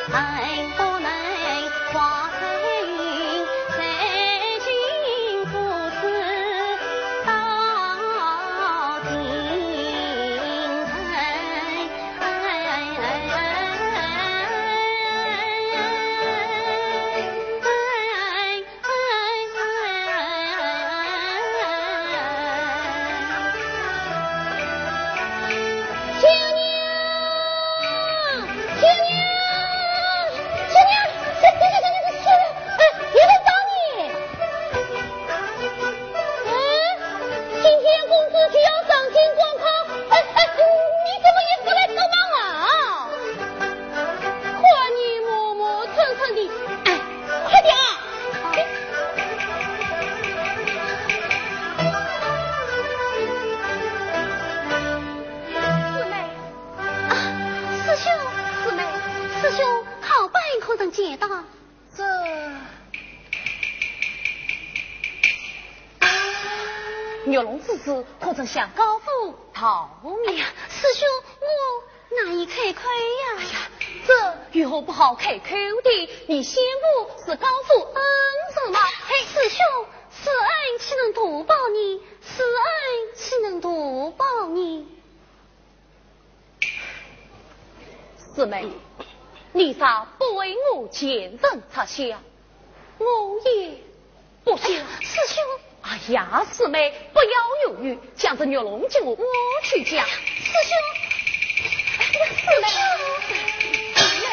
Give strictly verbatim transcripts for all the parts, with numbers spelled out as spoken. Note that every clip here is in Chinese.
玉龙之子可曾向高府逃命？ 师兄，我哪里开口呀？ 哎呀，这如何不好开口的？你先不是高府恩人吗？ 嘿，师兄，此恩岂能独报你？此恩岂能独报你？ 师妹，你咋不为我见人插下？我也不想。 师兄。 哎呀，师妹，不要犹豫，将这玉龙酒我去讲。 师兄，师妹，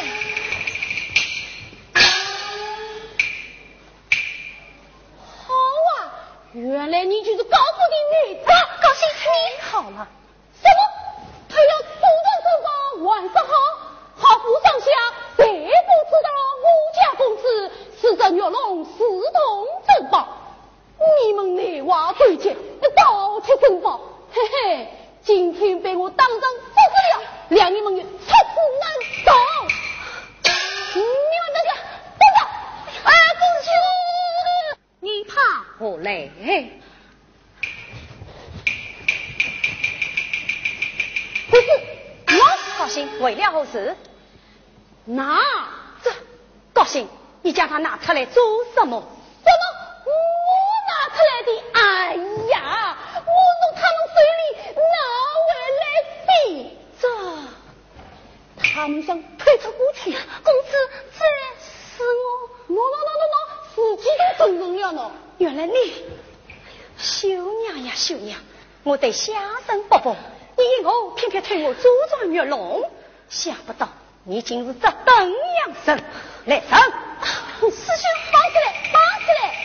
好啊，原来你就是高府的女子。 高兴你好了。 什么？他要主动征伐万世好，好府上下谁不知道我家公子是这玉龙私通珍宝？你们内娃对奸，盗窃珍宝，嘿嘿，今天被我当场处死了，让你们也出死难逃。你们这个等等，哎，公主， 你怕何来？ 不是， 我高兴为了何事？ 拿这高兴，你将他拿出来做什么？ 什么？我拿出来的？哎呀，我从他们嘴里拿回来的。这，他们想推出过去。 公子，这是我。 喏喏喏喏喏，自己都承认了呢。 原来你，秀娘呀秀娘，我对下身不薄，你以后偏偏推我左转玉龙，想不到你竟是这等样身。来上， 师兄，绑起来，绑起来。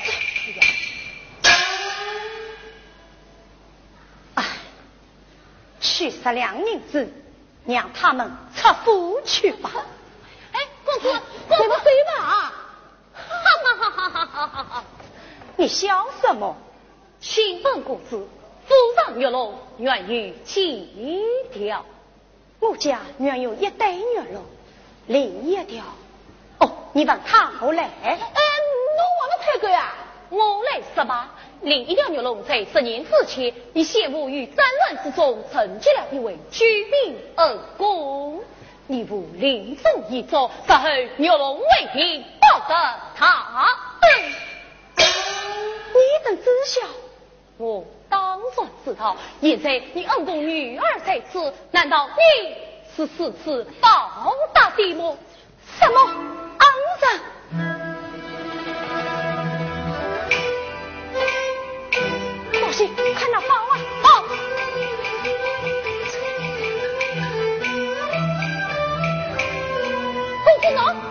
哎，去十两银子，让他们出府去吧。 哎，公子，怎么对吧？哈哈哈哈哈哈哈哈！你笑什么？请本公子府上玉龙愿与弃掉，我家原有一对玉龙，另一条。哦，你问他后来？ 哎，侬忘了太个呀？ 我来说吧，另一条玉龙在十年之前，以谢幕于战乱之中，成就了一位居民而功。你无领证一奏，杀后玉龙为凭，报得他。嗯，你等知晓，我当然知道。现在你恩公女儿在此，难道你是此次报答的吗？什么恩人？高兴，看那包啊！包。 公子呢？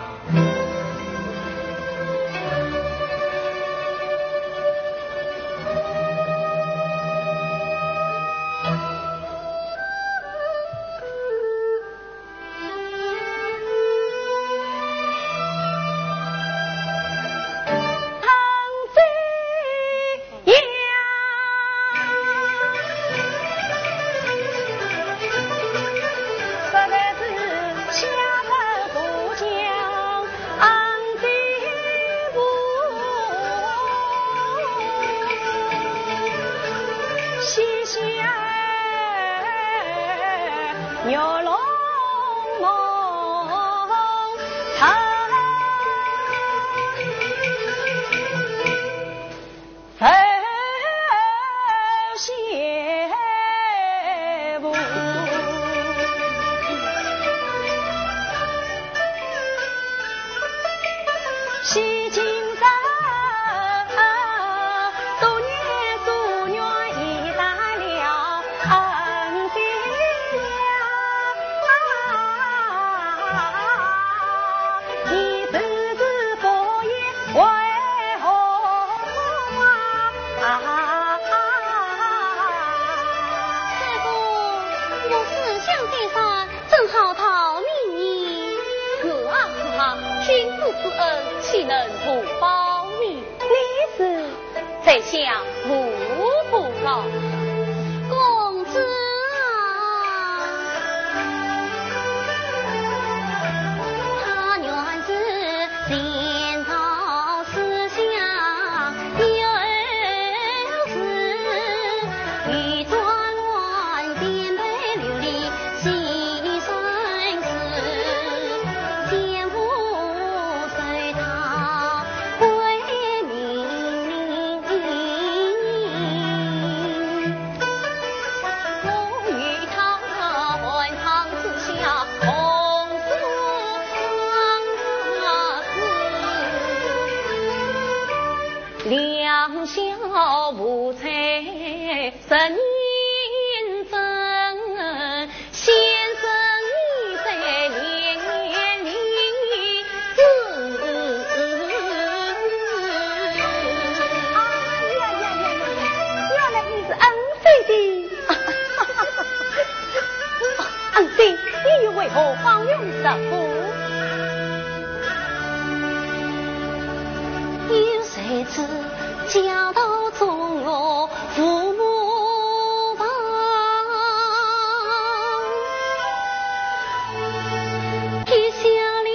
西京城，多年夙愿已达了恩情了，你自知不义为何啊？ 师父，我思想天山，正好逃命你。 是啊是啊，君子之恩，岂能不报你？ 你是在下无不告。 公子啊，他原是先朝思想有事，欲转乱颠沛流离牺生死，奸夫随他归命。 我与他换堂之下，同死生死，两小无猜神印证，先生你在年年里自哎呀呀呀呀！原来你是恩妃的。恩妃，你又为何访问师父？ 有谁知家道中落，父母亡，撇下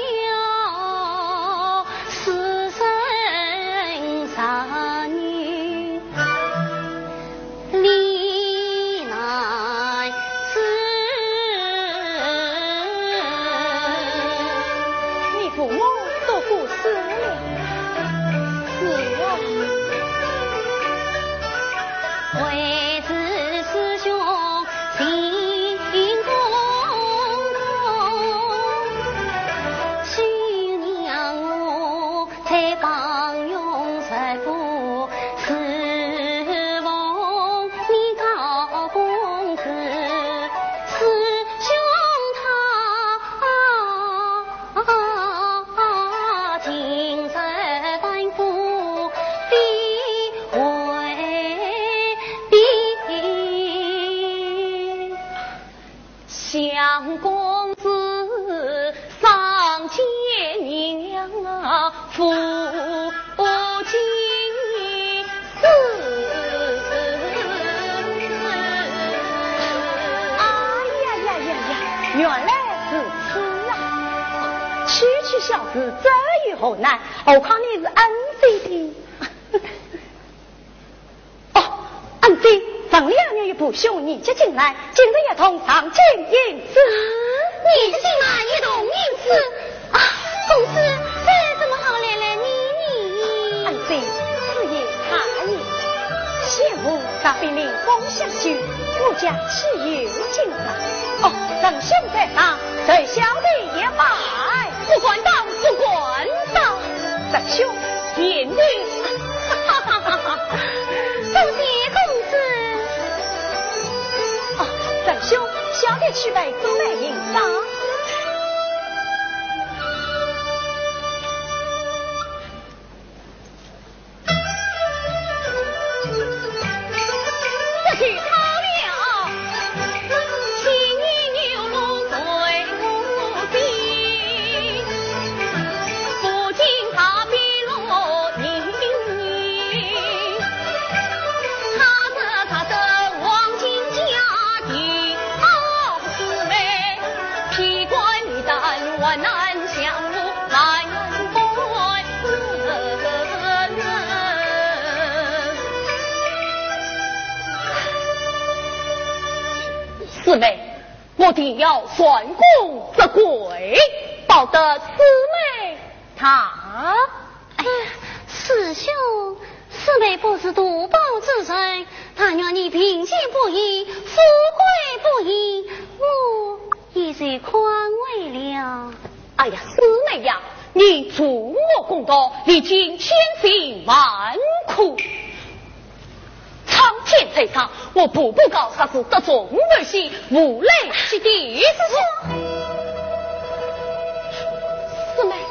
了私生三女，李乃是你父母都过世了。 是啊， 为子师兄心共痛，许娘我才帮用财富，侍奉你高公子，师兄他今日反复必为必。 相公子上见娘啊，父亲是。 哎呀呀呀呀！原来是此啊！区区小子，这有何难？何况你是恩妃的。哦，恩妃，冯两年也不兄你接进来，今日也同上进饮食。 你进来一同饮食啊，公子，这怎么好来来你你？ 恩妃，此言差矣。谢母大被令风相许，我家岂有进来？哦，等兄在上，随小弟也拜。 不管当，不管当， 等兄言语，哈哈哈哈！ 多谢公子。 哦，等兄，小弟去为祖辈迎丧。 这去好了，七年牛龙随无尽，不经他比落宁宁，他这他这望进家的好姊妹，披冠女单万难相入，难不四妹，我定要算公这鬼，保得四妹她。 哎呀，师兄，四妹不是独保之身，但愿你品行不义，富贵不义，我也是宽慰了。 哎呀，四妹呀， 你助我功多，历经千辛万苦，苍天才上，我步步高，杀是得众而喜，无累其地。师兄，师妹。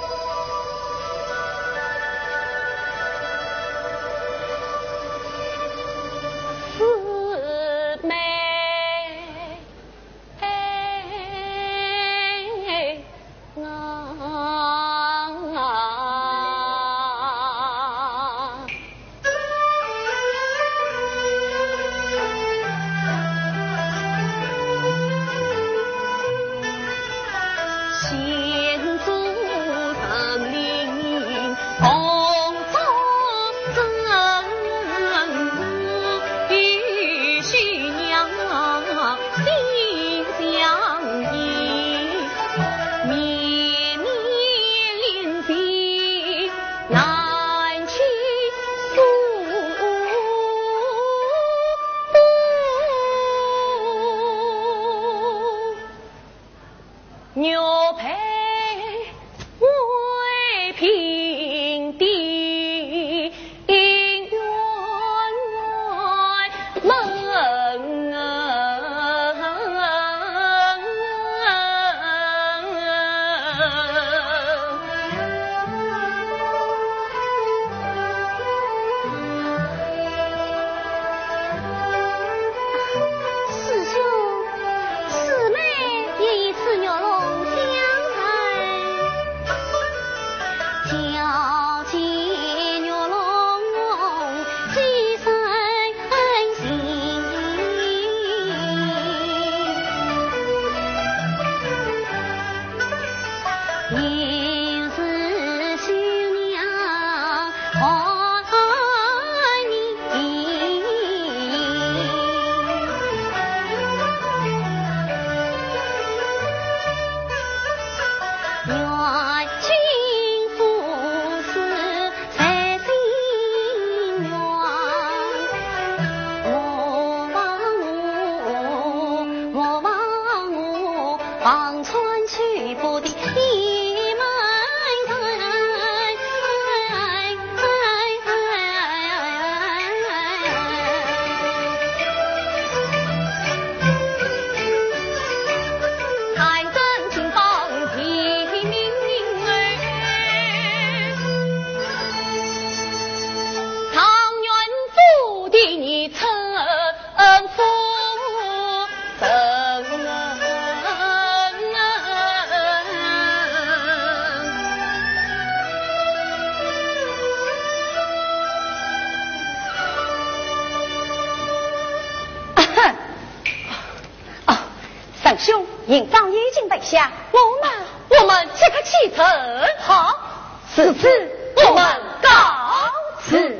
兄，营帐已经备下， 我们我们即刻启程。 好， 此次我们告辞。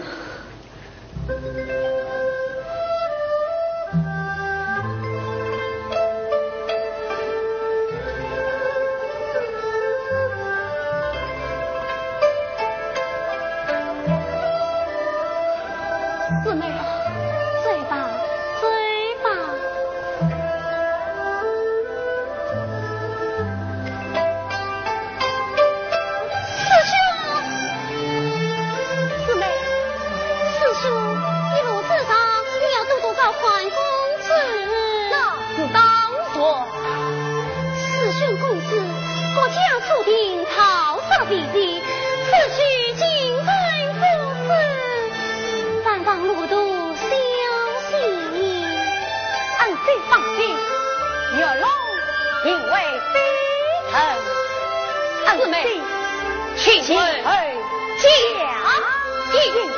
姊妹啊，醉吧，醉吧。 换公子， 那是当作师兄公子，国家注定桃色比地，此去尽在夫子，三方路途相惜。 安心放心，月龙因为非臣， 姊妹，请请回家应。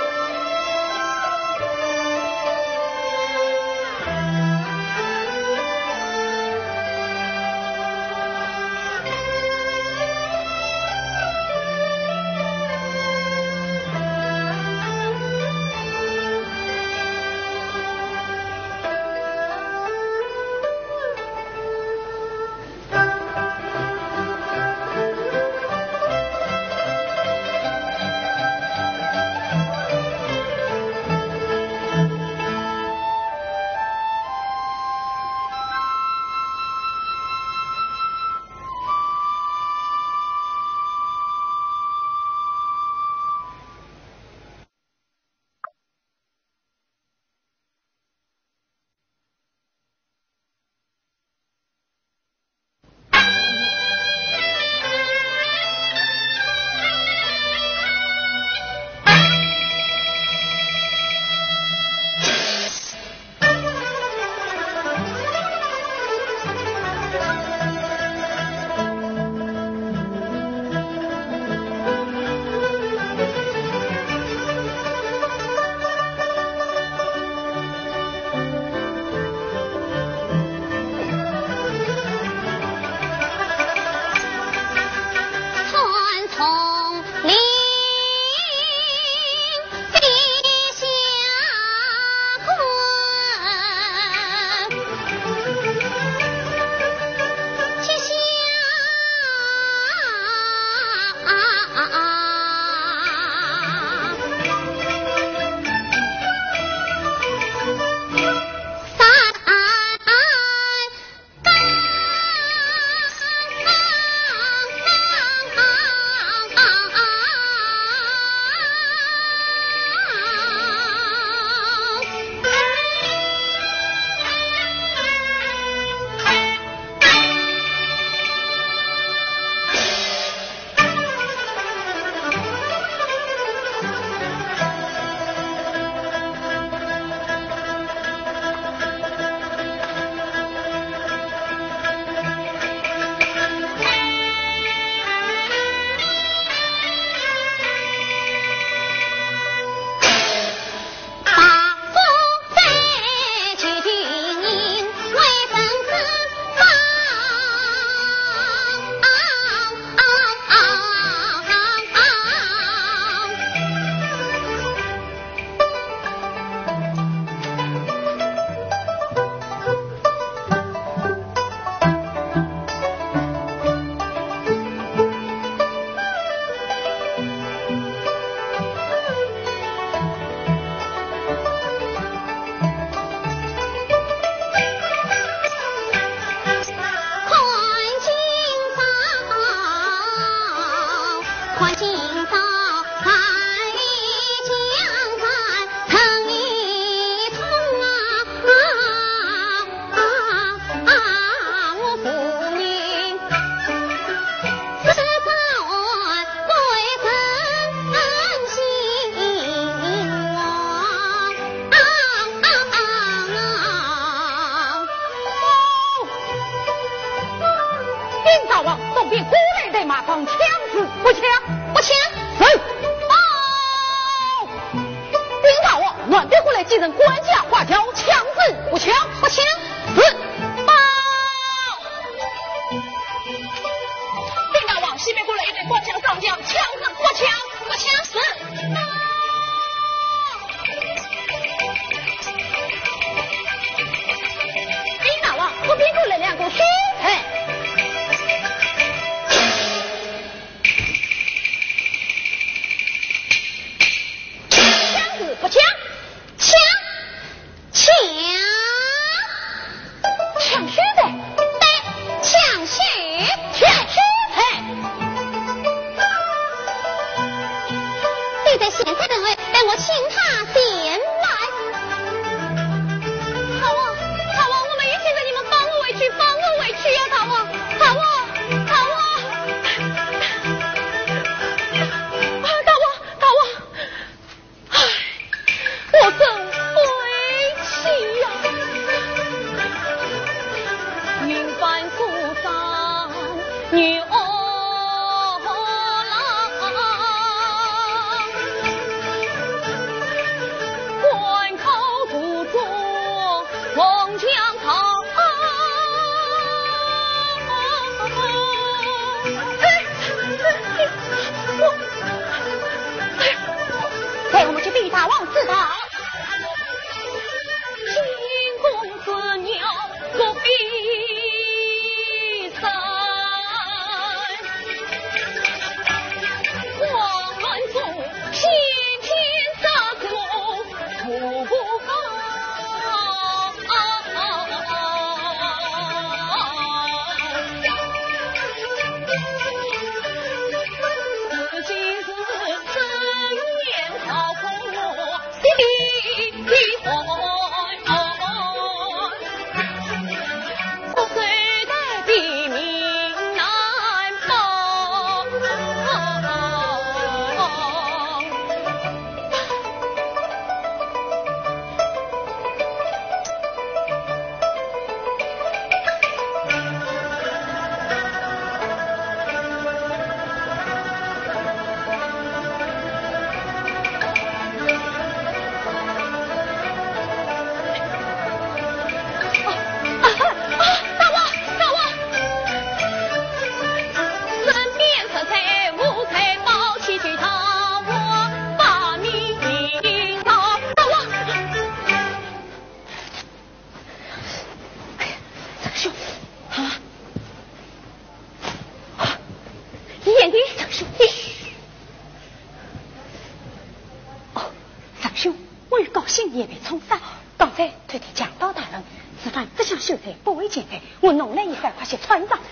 也被冲散。刚才推的讲道大人，此番这项秀才不为简单，我弄来一番，快些穿上。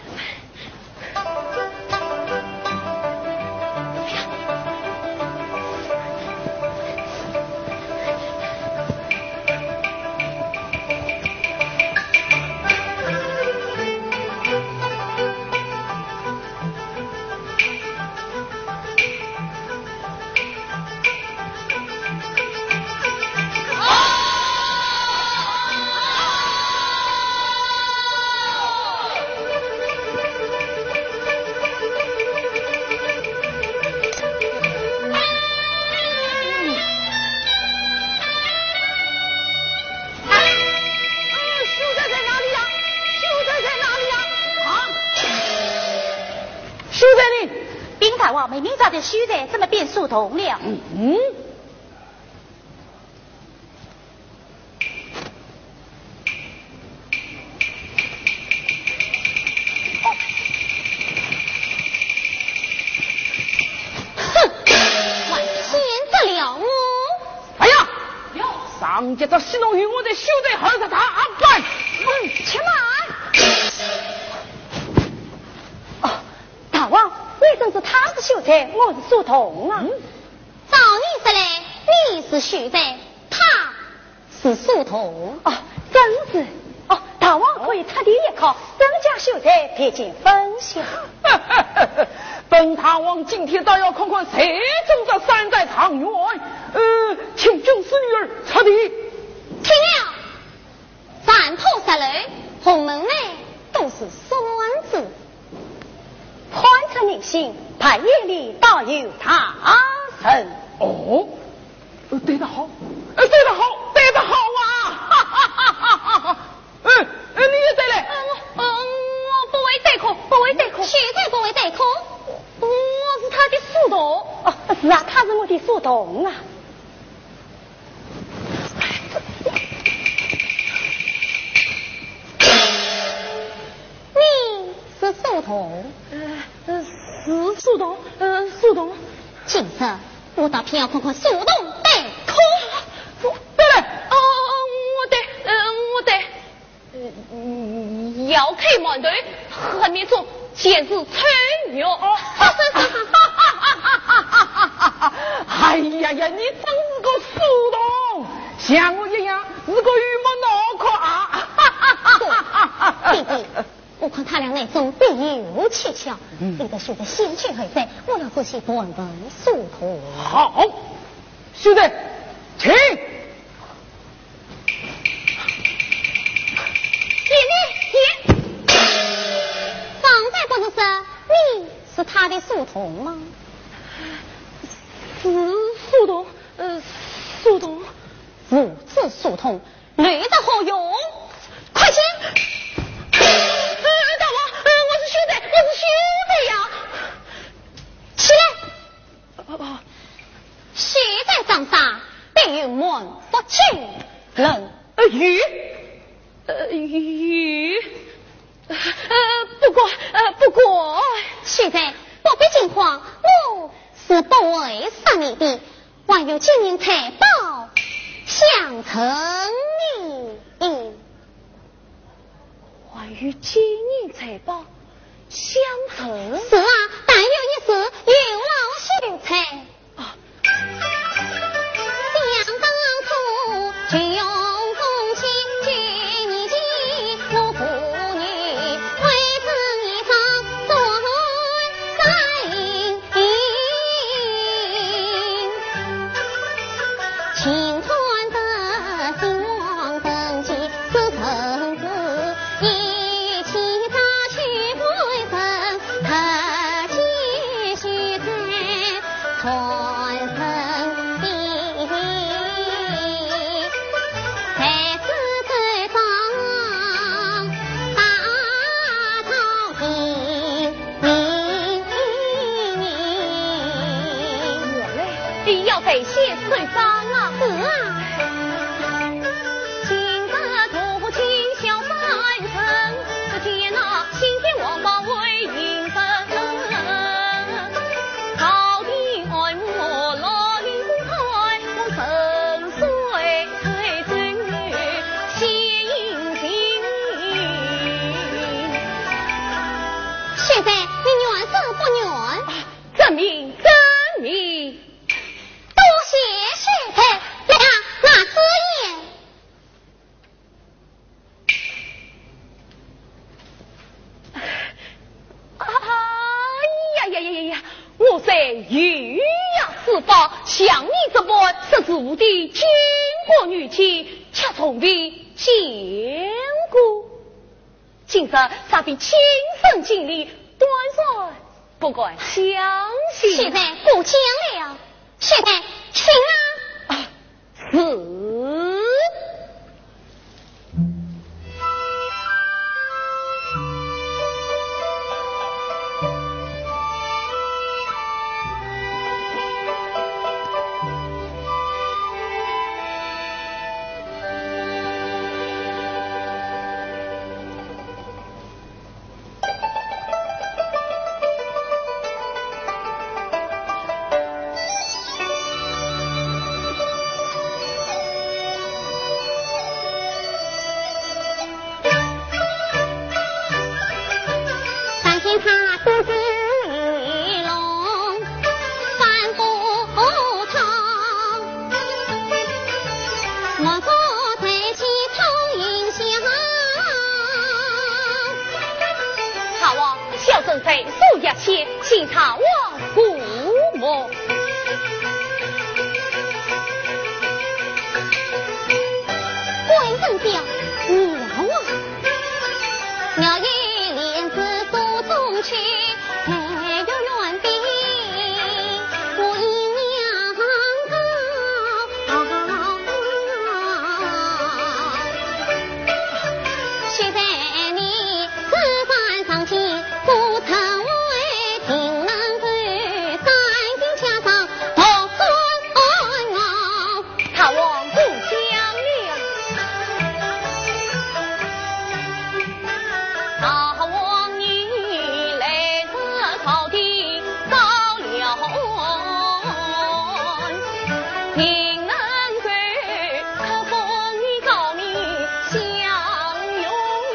没明早的虚在怎么变速同了？嗯嗯。哦、哼，万千得了我！ 哎呀，上节这戏弄于我的修在后头打败。 嗯，且慢。哦，大王，为什么是他的秀才，我是苏童啊。 照你说来，你是秀才，他是苏童。 哦，真是。哦，大王可以特地一考，增加秀才别见分晓。 本大王今天倒要看看谁中这三代长元。呃，请军师女儿特地。 听了，三头十雷，红门内都是孙子。 宽测人心，派夜里倒有他神。 哦，呃，对得好，呃，对得好，对得好啊！哈哈哈哈哈哈！嗯，呃，你也对嘞。 嗯，我，嗯，我不为对口，不为对口。现在不为对口，我是他的书童。 哦，是啊，他是我的书童啊。 你是书童？ 呃，呃，是书童，呃，书童。 今日我倒偏要看看书童对口。 对嘞。 哦，我对，嗯，我对。嗯，要开满队，和你做简直吹牛。 哎呀呀，你真是个书童，像我一样是个榆木脑壳啊！ 弟弟，我看他俩那种必有蹊跷，有的秀才先去后在，我要仔细问问书童。 好，秀才，请。 是他的书童吗？ 是书童，呃，书童， 如此书童，累得好用。快请！呃，大王，呃，我是秀才，我是秀才呀！起来！ 哦， 秀才长大，必有门不清人。 呃，鱼，呃，鱼。呃，不过，呃，不过， 秀才不必惊慌，我是不会杀你的，还有金银财宝相承你。 还有金银财宝相承？ 是啊，但有一事有劳秀才。 啊， 想当初就用公卿举你计，我父女为此一场作在营，青川的兴亡登基是臣子，一起他去归身，特继续在传承地。在此最上大朝廷， 原来要得些随方啊！ 是啊。 今日土清小三层，只见那青天王八为迎分，朝廷爱慕罗云公台，我神水推尊女，谢应景。 秀才，你愿是不愿？ 证明证明。 多谢秀才，来啊，拿此言。 哎呀呀呀呀呀！我在御呀四方，像你这般识字的巾帼女体，却从未见过。今日啥比亲身经历，断然不敢相信。 秀才过奖了，秀才请啊。 啊，是。 表妙啊！妙语莲子诉中去，还有远比我一娘高。现在你自凡上去，不曾为情难归，三更恰上独尊我。 他王不相了，大王你来自朝廷高了恩，宁能归他封你高明相拥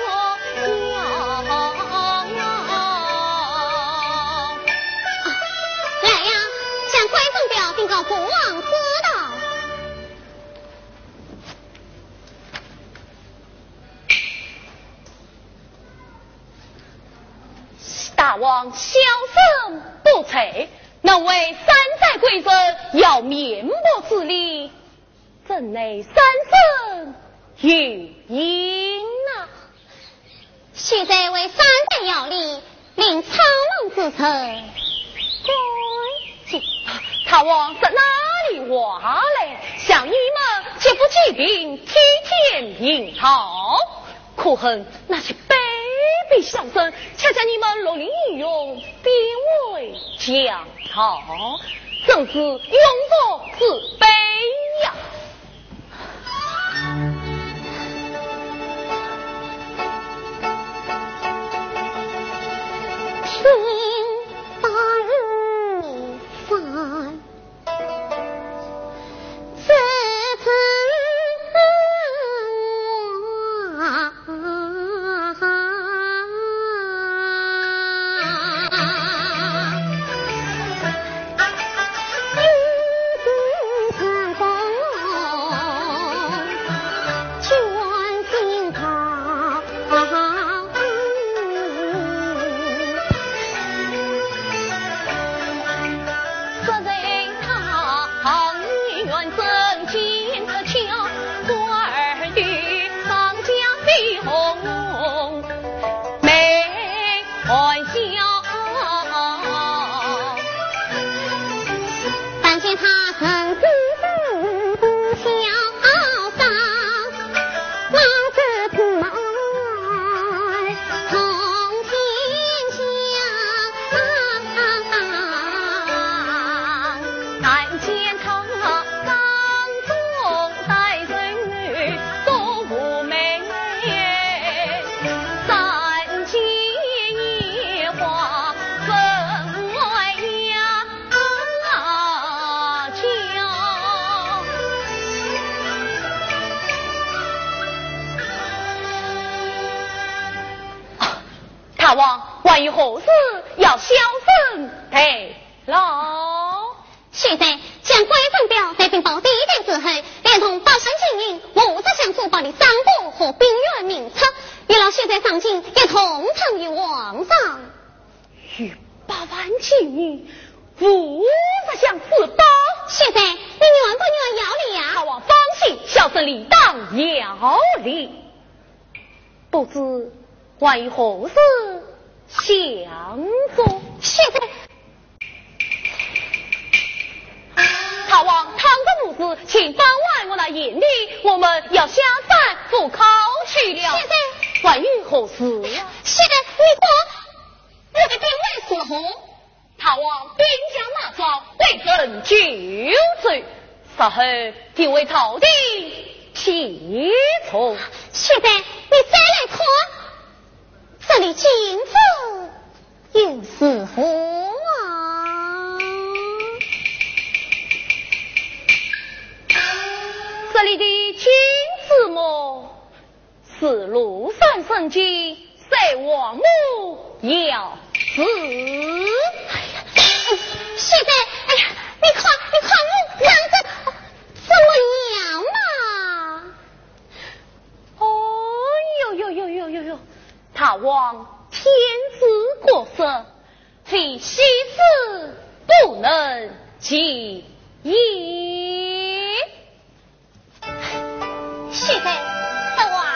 来呀，向关总表禀告国王知道。 大王小生不才，能为三代贵人要面目之力，怎奈三生有因啊！ 现在为三代要力，令苍龙之臣归进。 他往是哪里话来？像你们既不骑兵替天迎讨，可恨那些卑鄙小生，恰恰你们落令义勇，贬为将讨，正是庸国之悲呀！ 天大日散，此次大王，万一何事要小生陪老。 现在将关正表在禀报地点之后，连同八山精英、五十相书包的三部和兵员名册，与老现在上京也同呈于皇上。 与八万精英、五十相四包， 现在你愿不愿要礼呀？ 大王放心，小生理当要礼。不知为何事相助？ 现在大王倘个不是，请放完我那眼里，我们要下山赴考去了。 现在万一何事呀？ 现在你说我的兵为死后， 大王兵将马壮，为朕救罪，稍后定为朝廷提从。 现在你再来看，这里金子又是何啊？ 这里的金子么，是庐山圣经，谁王母要死？ 哎呀，现在，哎呀，你看，你看我样子怎么样嘛？ 哦呦呦呦呦呦呦！大王天资国色，非西施不能及也。 现在大王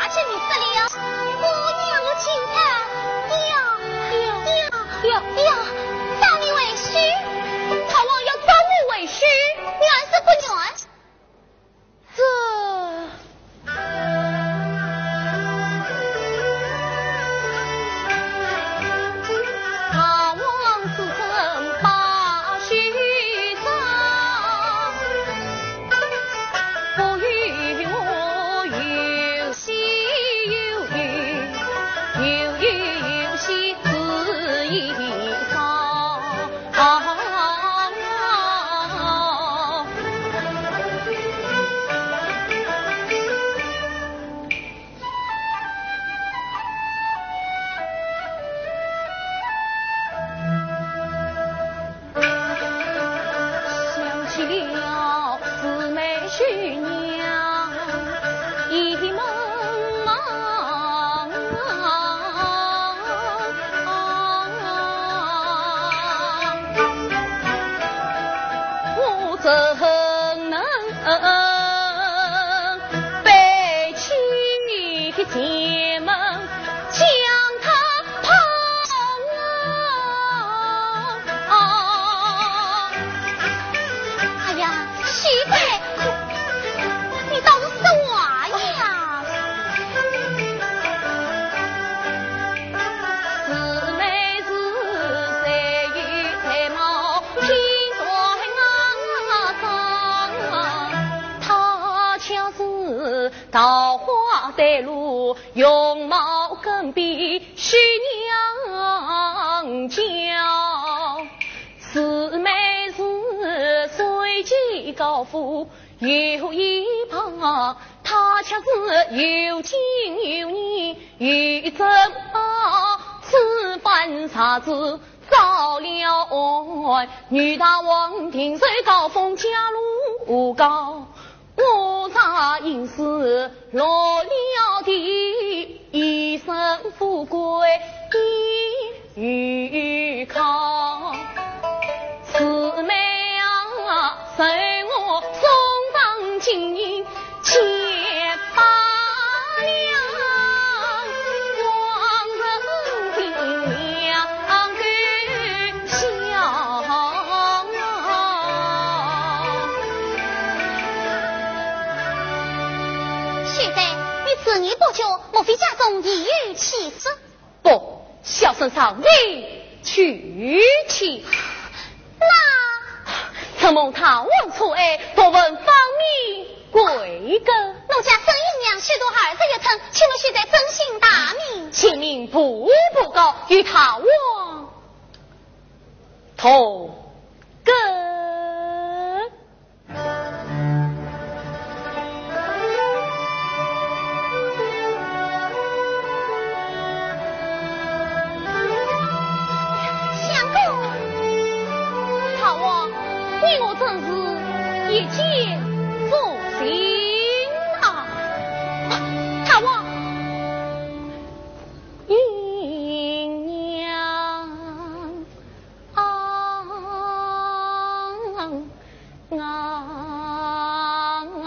婿娘一梦啊，我怎能背弃结盟将他抛啊！ 哎呀，媳妇，你倒是说话呀！ 姊妹是谁与谁貌偏在岸上，他恰是桃花带路，容貌更比徐娘娇。姊妹是随即高富有一旁，他恰是有情有义有正啊，此番啥子遭了案，女大王庭水高峰加入高，我啥因是落了地，一生富贵一靠。姊妹啊，随我送上金银千八两，望人尽量甘笑。 现在你此言不久，莫非家中已有妻子？ 不，小圣上未娶妻。 那承蒙他问错爱，多问方面贵根。 奴家生姨娘许多儿子一疼，请问现在真姓大名？ 请您步步高，与他往同根。你我真是一见钟情啊！大王，姨娘啊啊啊！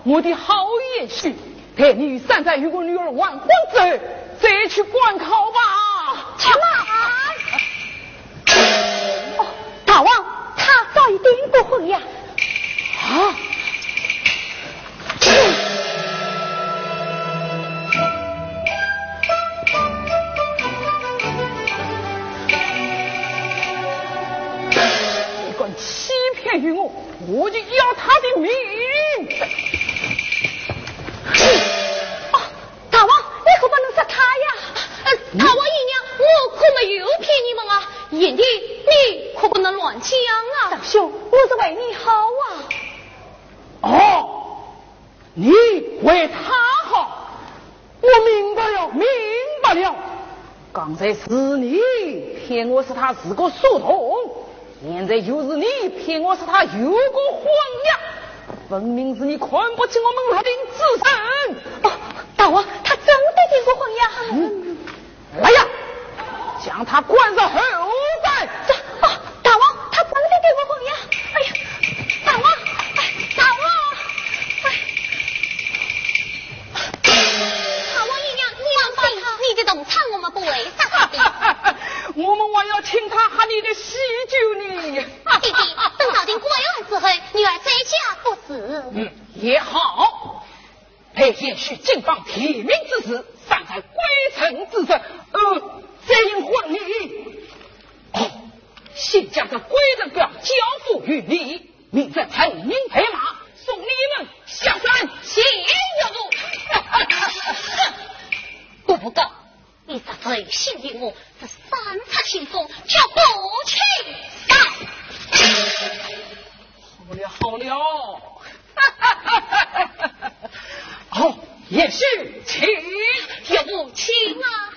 我的好延续，待你散在与我女儿完婚之后，再去观考吧。 且慢！哦，大王，他早已订过婚呀。 啊！你敢欺骗于我，我就要他的命！ 哦，大王，你可不能杀他呀！ 呃，大王姨娘，我可没有骗你们啊！眼弟，你可不能乱讲啊！ 长兄，我是为你好啊！ 哦，你为他好，我明白了，明白了。刚才是你骗我是他是个书童，现在就是你骗我是他有个婚呀，分明是你看不起我们罗定之神。 哦，大王，他真的订过婚呀！ 嗯，来呀，将他关上后再。 这哦，大王，他真的订过婚呀！哎呀，大王，哎，大王，哎， 大王姨娘，你放心，你的农场我们不会杀他的。 我们还要请他喝你的喜酒呢。 弟弟，等到定归来之后，女儿在家不是？ 嗯，也好。裴贤须尽放提名之事，尚在归程之上，呃，这应婚礼。哦，先将这归人表交付于你，明日乘营配马，送你们下山行有路。不不过，你是最信任我，这三叉清风就不去吧。 好了好了，哦，也是请， 有不请啊？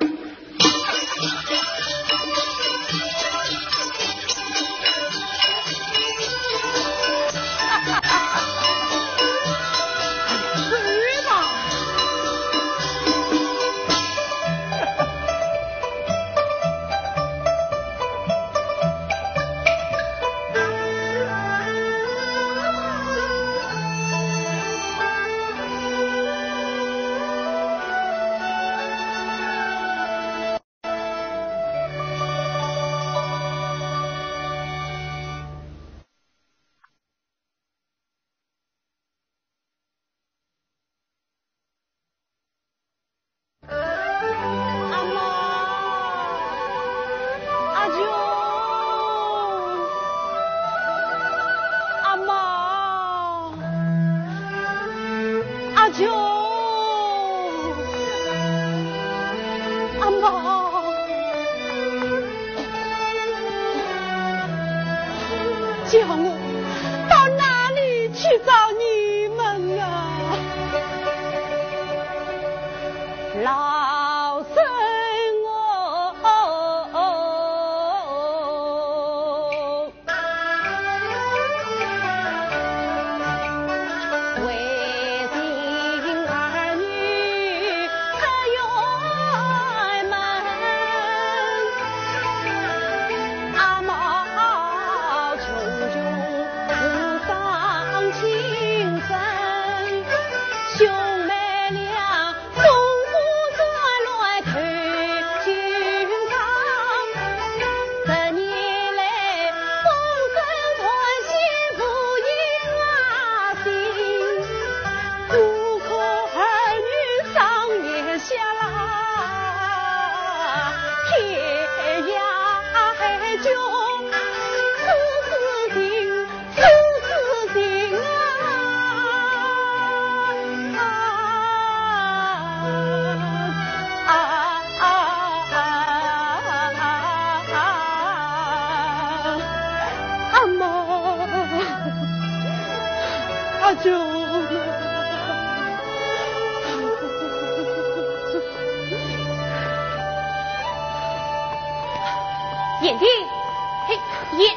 叫我到哪里去找你们啊？老身我为情儿女可圆满，阿毛求求世上情深，兄妹俩风骨转来投军场，这年来风声传幸福一阿心，顾客儿女上年下啦，天涯海角丝丝情，丝丝情啊！啊啊阿妈，阿舅呢？ 眼睛，嘿，眼，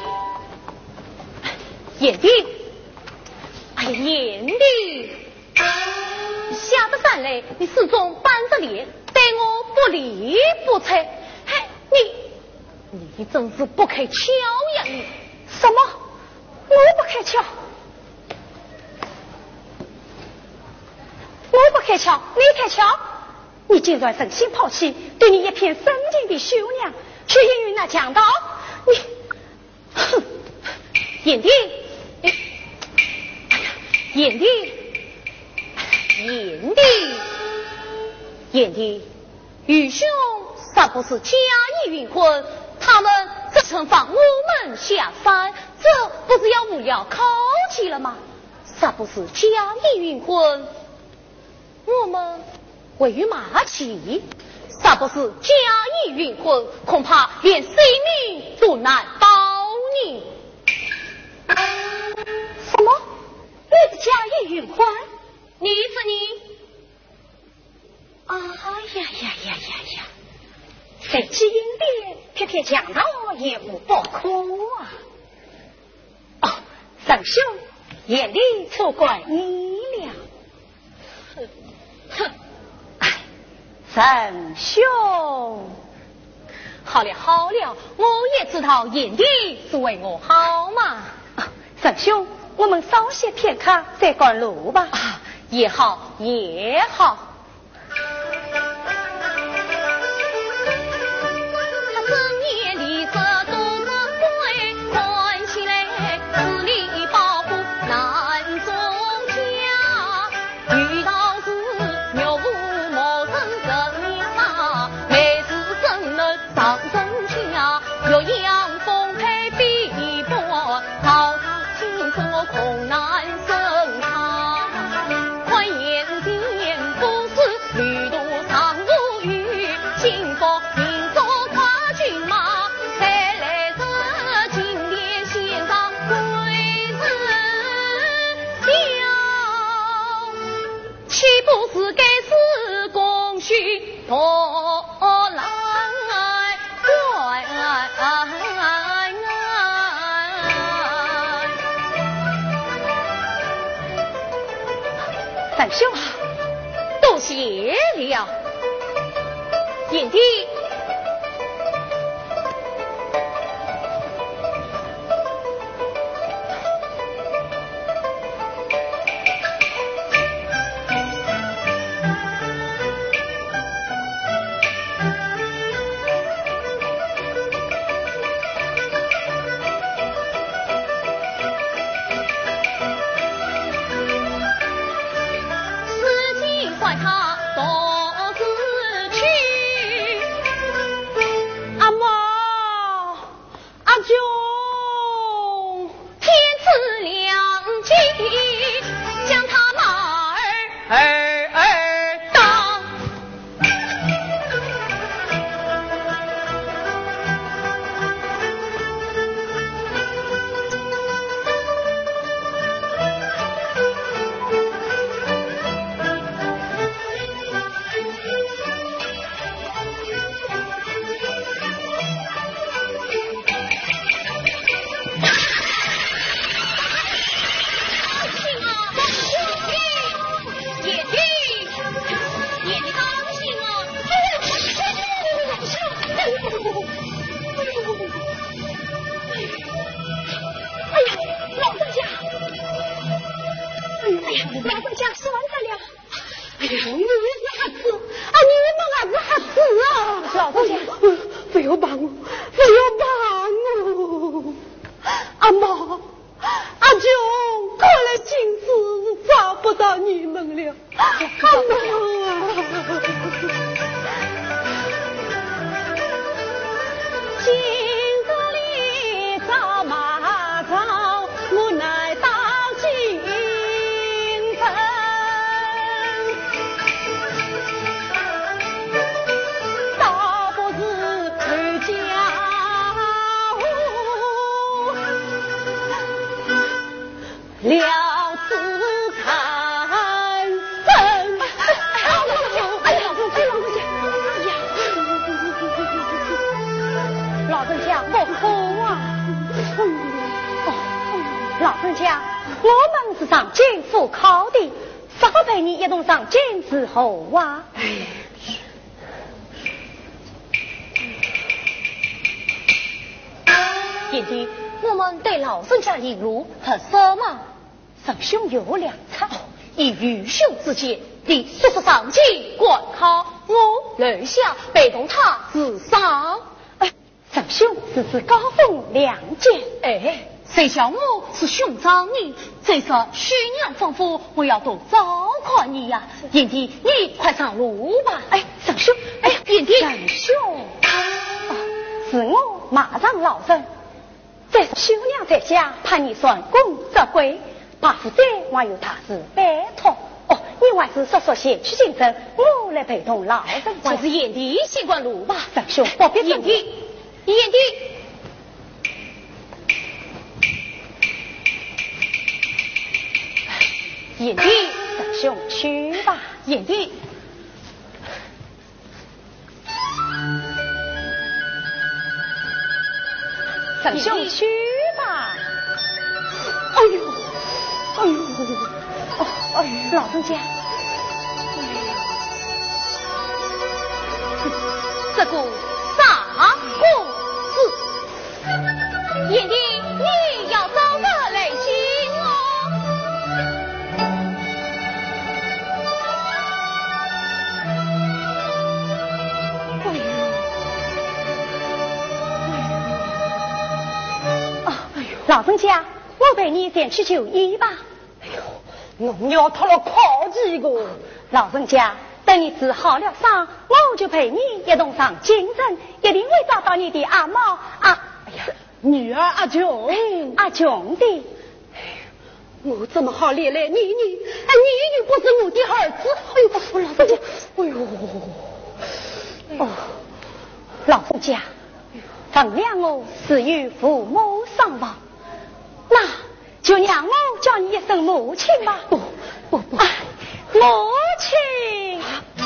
眼睛，哎呀，眼睛，下得山来，你始终板着脸，对我不理不睬，嘿，你，你真是不开窍呀！你什么？我不开窍？ 太巧，你太巧，你竟然忍心抛弃对你一片深情的修娘，却因为那强盗，你，哼，眼帝，眼帝，眼帝，眼帝，愚兄尚不是家意云婚，他们这曾放我们下山，这不是要无聊考起了吗？尚不是家意云婚，我们位于马起，尚不是家意云婚，恐怕连性命都难保你。什么？你是家意云婚？你是你？啊呀呀呀呀呀！谁知因变，偏偏讲到也无不可啊！哦，沈兄，眼里错怪你了。哼哼，哎，沈兄，好了好了，我也知道眼里是为我好嘛。啊，沈兄，我们稍歇片刻再赶路吧。啊，也好也好。沈兄，多谢了，眼帝。好啊！眼睛，我们对老孙家引入合适吗？沈兄有良策，以愚兄之见， 你速速上京管考，我留下陪同他自杀。 哎，长兄是指高风亮节， 哎，谁叫我是兄长你？这是虚娘吩咐我要多照看你呀、啊。燕弟，你快上路吧。 哎，长兄， 哎，燕弟， 长兄，啊，是我马上老身。这是休娘在家，怕你算公责归，把负债还有他是拜托。哦，你还是说说先去进城，我来陪同老人家。 还是燕弟先管路吧。 长兄，不必燕弟，燕弟。燕弟， 长兄去吧。 燕弟， 长兄去吧。 哎呦，哎呦， 哦，哎呦，老人家， 这个傻公子，燕弟，你要走得累心哦。 老人家，我陪你先去就医吧。 哎呦，农药他了靠几个？ 老人家，等你治好了伤，我就陪你一同上京城，一定会找到你的阿毛啊！ 哎呀，女儿阿琼， 阿琼的。 我怎么好连累你你？哎，你又不是我的儿子。哎呦，我老人家，哎呦， 哦，老人家，原谅我是与父母伤亡。那就让我叫你一声母亲吧。 不不不， 啊，母亲，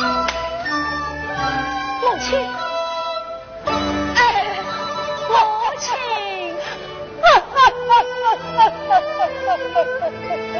母亲，哎，母亲，哈哈哈哈哈哈！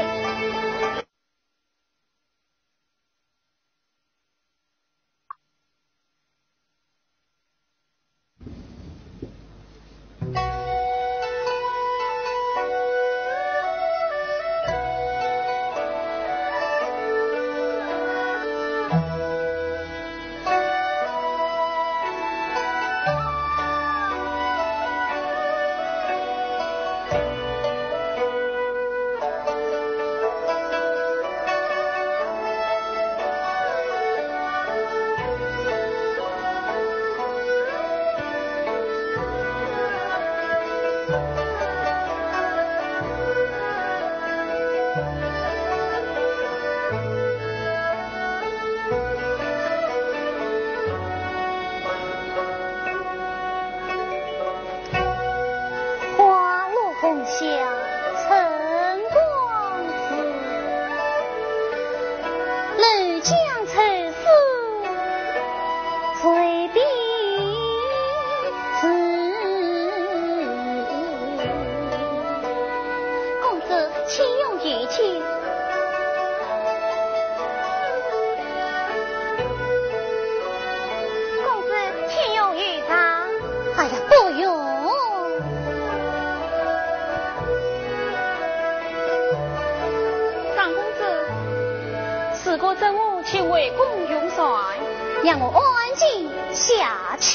让我安静下去。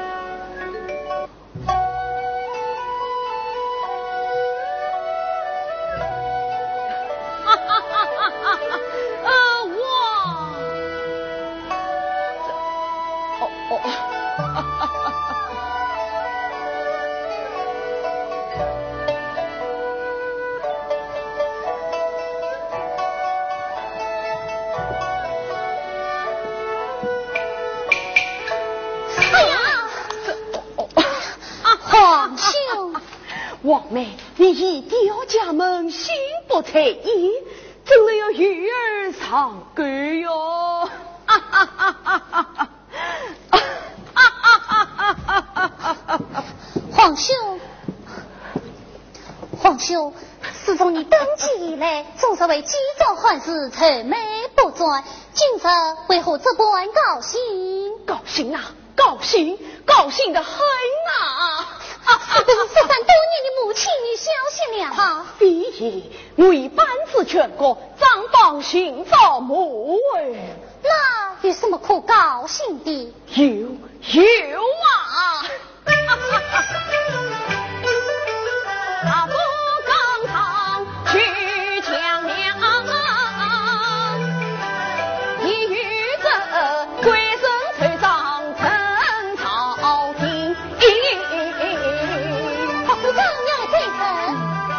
哈哈哈哈哈哈！呃，我，哦哦，哈哈哈哈。 王妹，你一定要家门心不在焉，真的要育儿长歌哟！哈哈哈哈哈哈！哈哈哈哈哈哈！ 皇兄，皇兄，自从你登基以来，总是为几桩坏事愁眉不转，今日为何这般高兴？ 高兴啊，高兴，高兴的很啊！ 啊，这不是失散多年的母母亲你消息了？ 非也，我已颁旨全国，张榜寻找母儿。 那有什么可高兴的？ 有有啊！大步刚堂去抢粮，一遇着归身随上陈朝廷。 不是这样对人。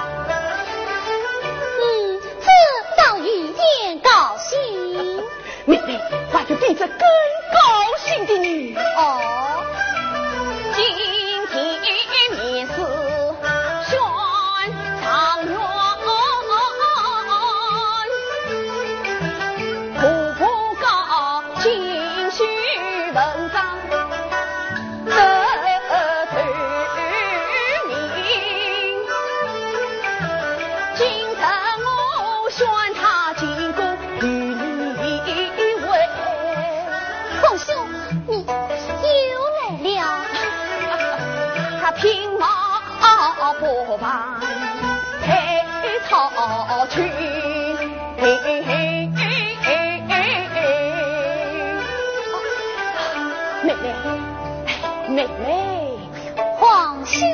嗯，这倒有点高兴。 妹妹，还有比这更高兴的女哦， 今天面试宣长院，步步高进许文章，得罪名。今日我宣他进宫与你为。 皇兄，你又来了。 他平马不盘配草去，妹妹，妹妹， 皇兄，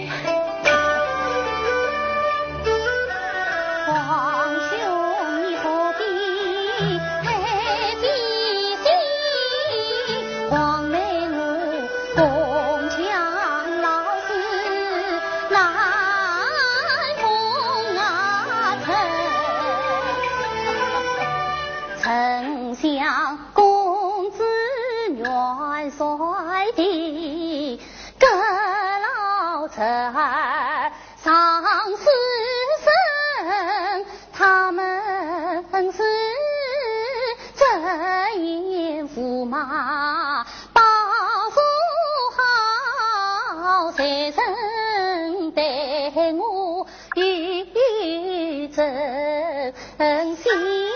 皇兄，你不必太悲心，皇妹我共强老师难逢啊臣，丞相公子元帅的各老臣儿上死生，他们是正言驸马，保守好才生待我与真心。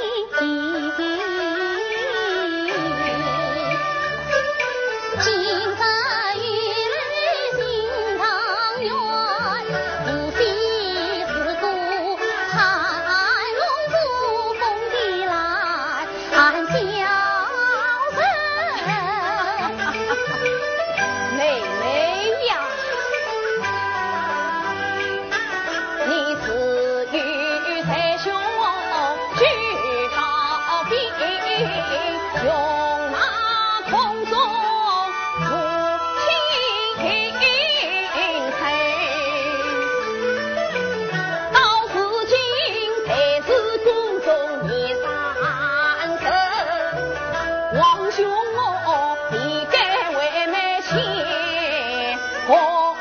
今朝遇来新堂园，无非是个海龙珠风的来俺小人。 妹妹呀，你此与才兄举高兵，用马空中无情谁？到如今才是宫中年三十，皇兄我必该为妹先红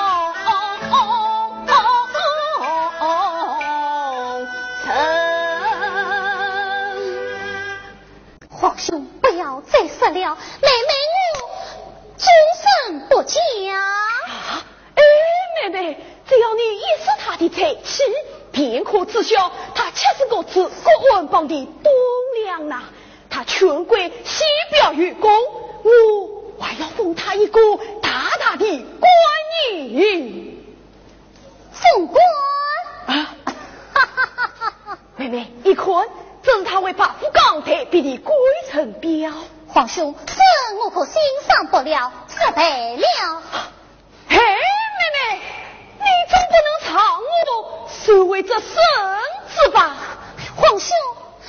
尘。 皇兄不要再说了，妹妹我终身不嫁。 啊，哎，妹妹，只要你一识他的才气，便可知晓他岂是个子国文邦的栋梁呐。他权贵西表于公，我还要封他一个大大的官印。 凤冠啊，妹妹，一看，这是他为把夫刚特别的归程表。 皇兄，这我可欣赏不了，失败了。 嘿，妹妹，你总不能藏我是为这圣旨吧？ 皇兄，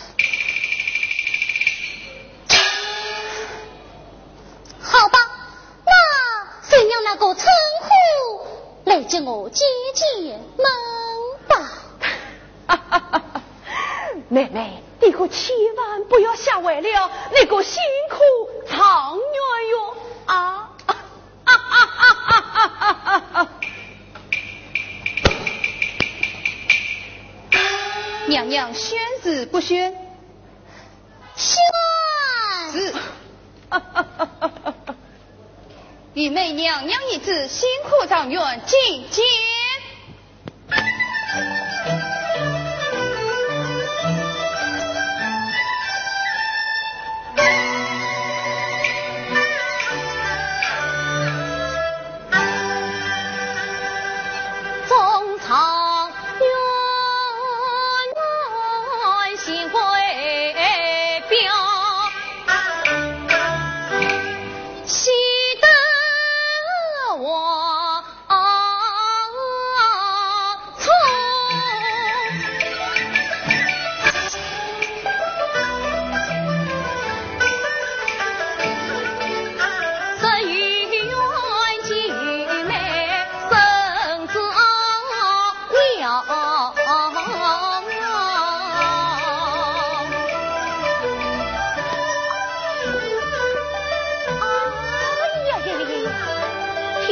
好吧，那谁让那个称呼来接我姐姐们吧。 妹妹，你可千万不要吓坏了那个辛苦长远哟！啊啊啊啊啊啊啊！ 娘娘宣旨不宣？ 宣是。愚昧娘娘一旨，辛苦长院觐见。 众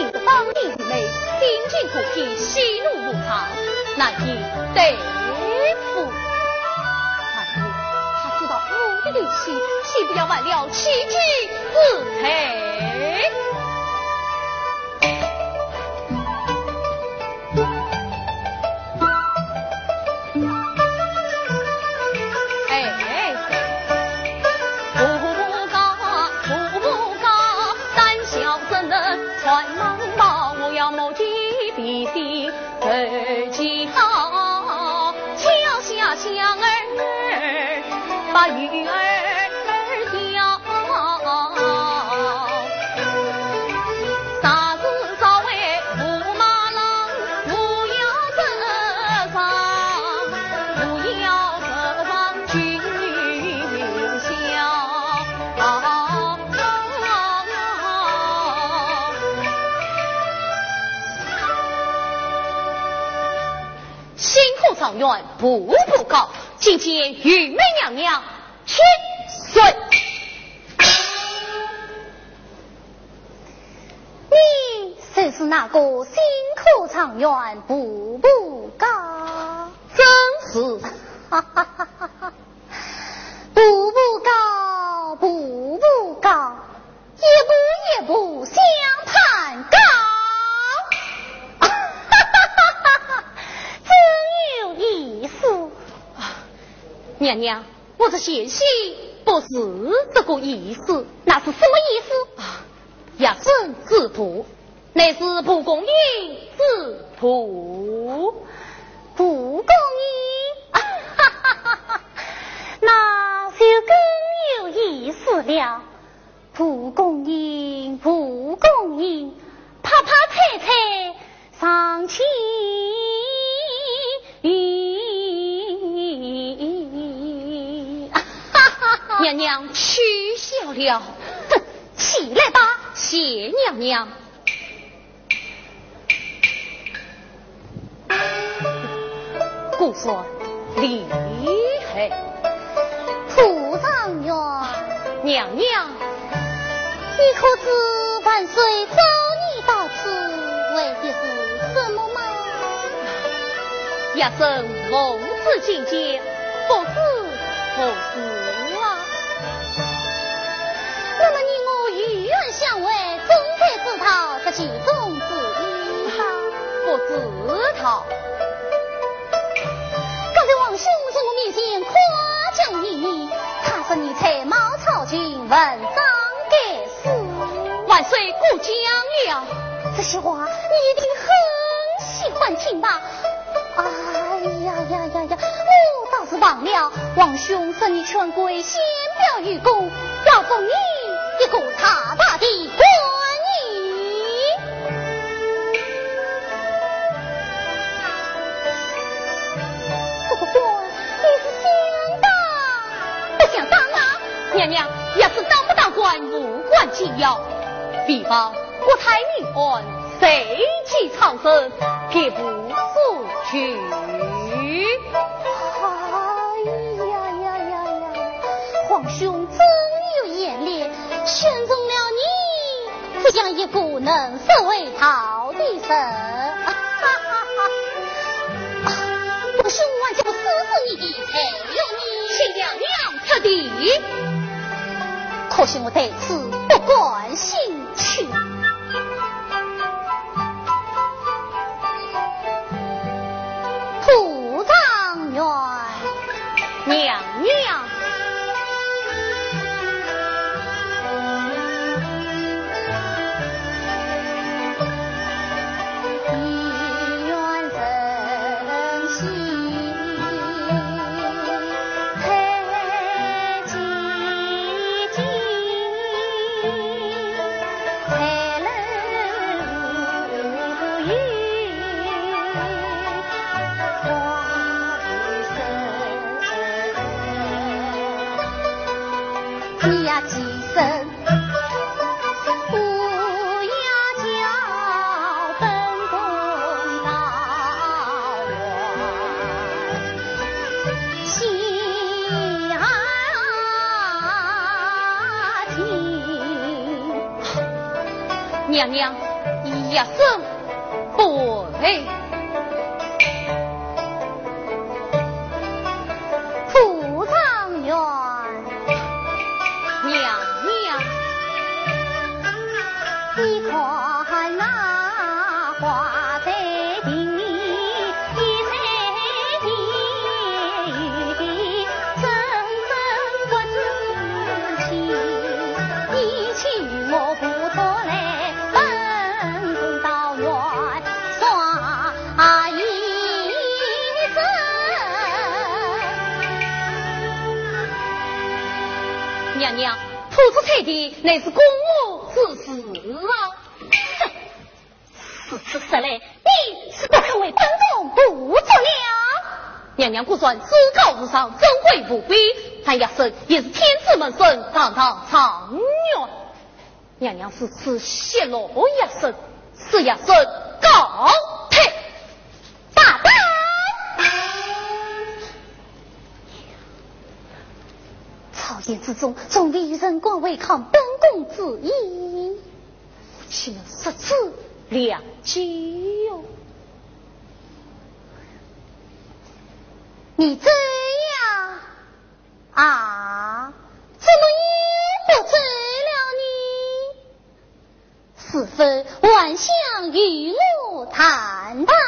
一个方地愚昧，心境苦僻，喜怒无常，难以对付。万一他知道我的利息，岂不要完了妻居自赔？把鱼儿钓，啥子稍微驸马郎，不要责上，不要责上君笑。辛苦草原步步高，今见玉梅娘娘千岁。 你谁是那个辛苦长远步步高？ 真是哈哈哈哈哈！步步高，步步高，一步一步相攀高。哈哈哈哈！真有意思。 娘娘，我这写信不是这个意思。 那是什么意思？ 啊，亚圣自仆，乃是蒲公英自仆。 蒲公英，啊哈哈哈哈！那就更有意思了。蒲公英，蒲公英，啪啪踩踩上青云。 娘娘取笑了， 哼，起来吧， 谢娘娘。姑说厉害， 蒲状元， 娘娘， 你可知万岁召你到此为的是什么吗？ 亚圣奉旨觐见，不知何事。 那么你我与愿相违，总得知道这其中之一吧？ 不知道。 刚才王兄在我面前夸奖于你，他说你才貌超群，文章盖世。 万岁过奖了， 这些话你一定很喜欢听吧？哎呀呀呀呀！我倒是忘了，王兄说你权贵先表于公，要封你一个大大的官衣。这个官你是想当不想当啊？ 娘娘，要是当不当官无关紧要，比方国泰民安，谁去长生，别不速去。 哎呀呀呀呀！皇兄真有眼力，选中了你，这样一个能说会道的人。啊哈哈哈！皇兄我就私自你的才有你， 请娘娘特地。 可惜我对此不感兴趣。蒲状元， 娘娘， 一愿人心太寂静，才能如云你呀几声不要叫本宫到远下听。 娘娘， 一生不悔。 副长员， 娘娘， 你看那花在庭里，一彩蝶语，真真不知情，你请我不错来本宫到院耍一阵。 娘娘，铺出彩地乃是公务之事啊！ 此次实来，你是不肯为本宫不做了？ 娘娘果算至高无上，珍贵不贵，咱一生也是天子门生，堂堂长远。娘娘是此泄露一生，是一生高抬。 大胆！朝廷之中，总未有人敢违抗本宫之意， 岂能失之良机哟？ 你这样啊，怎么也得罪了你？是否还想与我谈谈？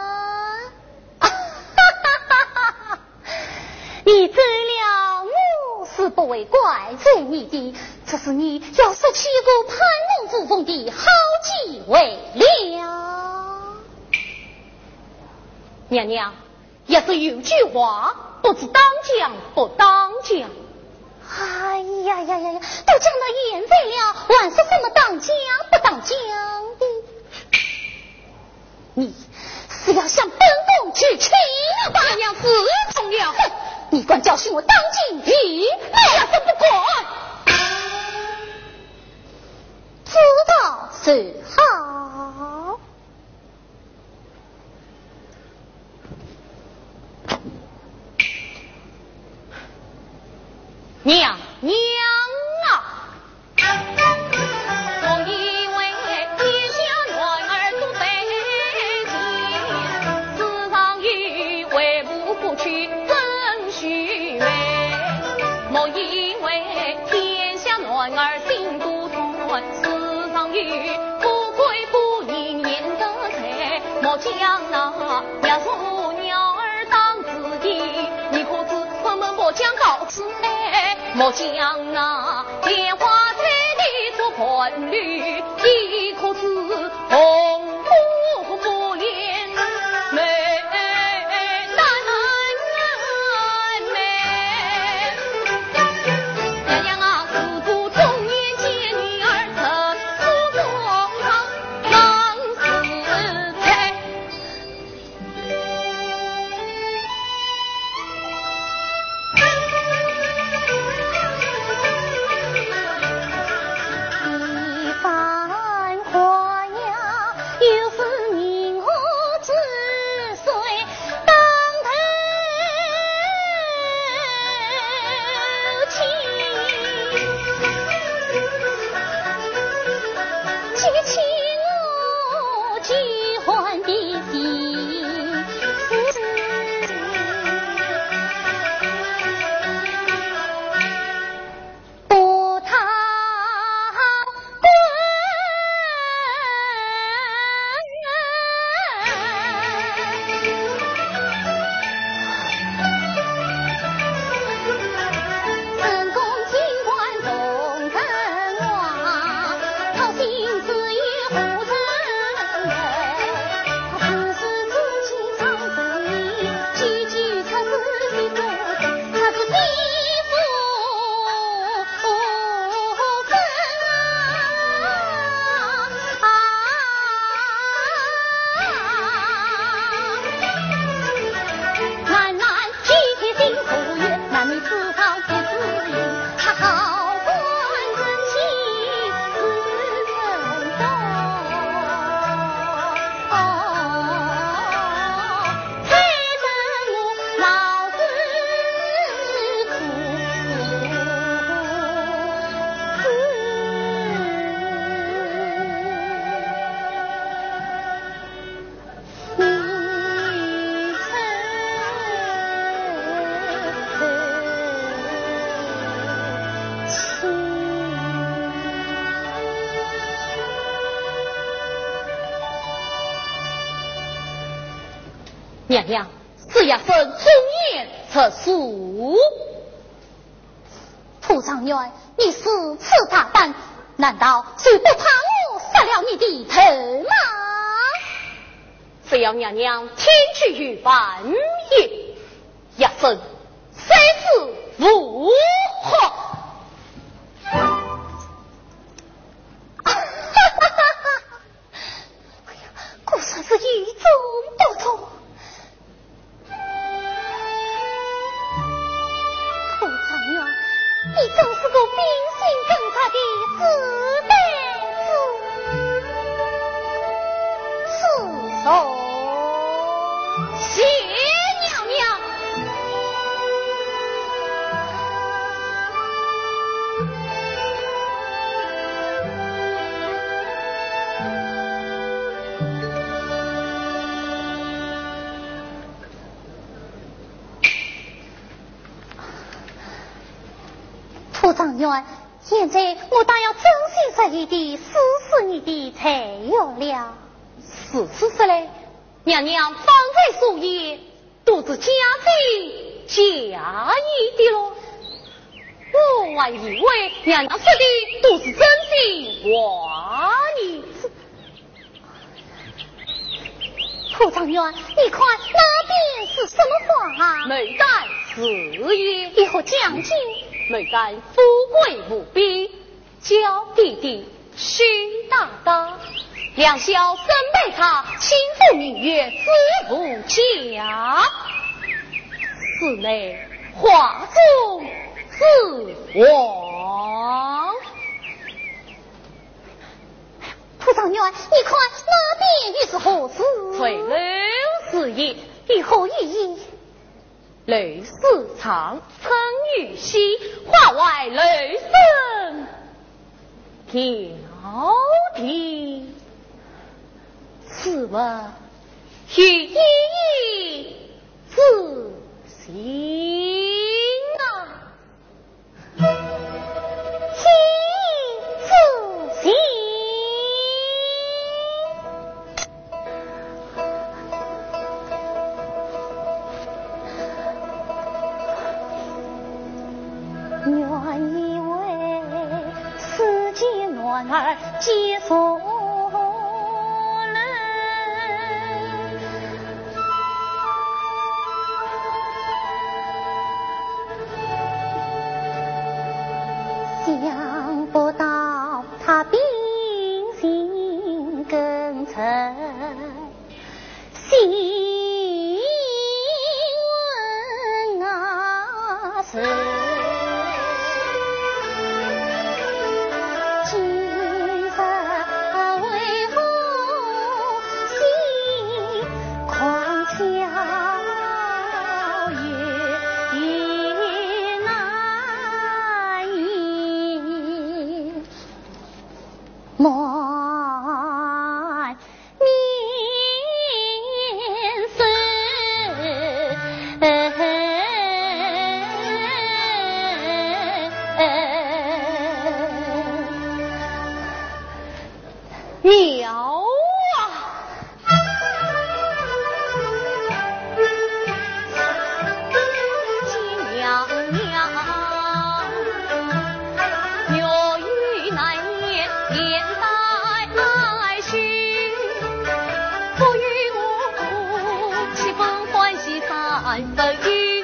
你走了，我是不会怪罪你的，只是你要失去一个攀龙附凤的好机会了。 娘娘，也是有句话，不知当讲不当讲。 哎呀呀呀呀！都讲到现在了，还是什么当讲不当讲的？你是要向本宫举亲吧？ 娘娘自重了， 哼！你管教训我当今与你也是不管，知道是好。 娘娘啊！我以为天下女儿都悲情，世上有为母不娶真虚伪。莫以为天下女儿心都痛，世上有富贵不人言得财。莫将那娘父鸟儿当自己，你可知什么莫将告辞来？莫将那莲花彩的做伴侣，亦可知红夫不怜美难美。娘娘啊，自古中年见女儿曾不做郎死财。 心只有护城人。 娘娘，是也生忠言测数。 蒲长员，你是此大胆，难道谁不怕我杀了你的头吗？ 只要娘娘天去于万也，也生虽是无何。 果算是与众不同。蒲长员，你真是个秉性正直的死呆子。是说， 谢娘娘。 蒲长员，现在我当要真心实意地试试你的才有了。 是是是嘞，娘娘方才所言，都是假真假意的咯。我还以为娘娘说的都是真心话呢。 蒲长员，你看那边是什么话啊？ 美代是也， 以后讲究。 美代富贵无比，娇弟弟虚大大，两小生被他轻负明月子无家，此内画中自王。 蒲长员，你看那边又是何事？ 垂柳是也， 以后意义。 雷似长，春雨稀，画外雷声迢迢。此文须一一自行啊， 亲自行。原以为世间暖儿皆所想不到他秉性更诚，新闻啊是今日为何心狂跳？满面妙啊！金娘娘，有语难言，连带爱绪，不与我七分欢喜三分忧。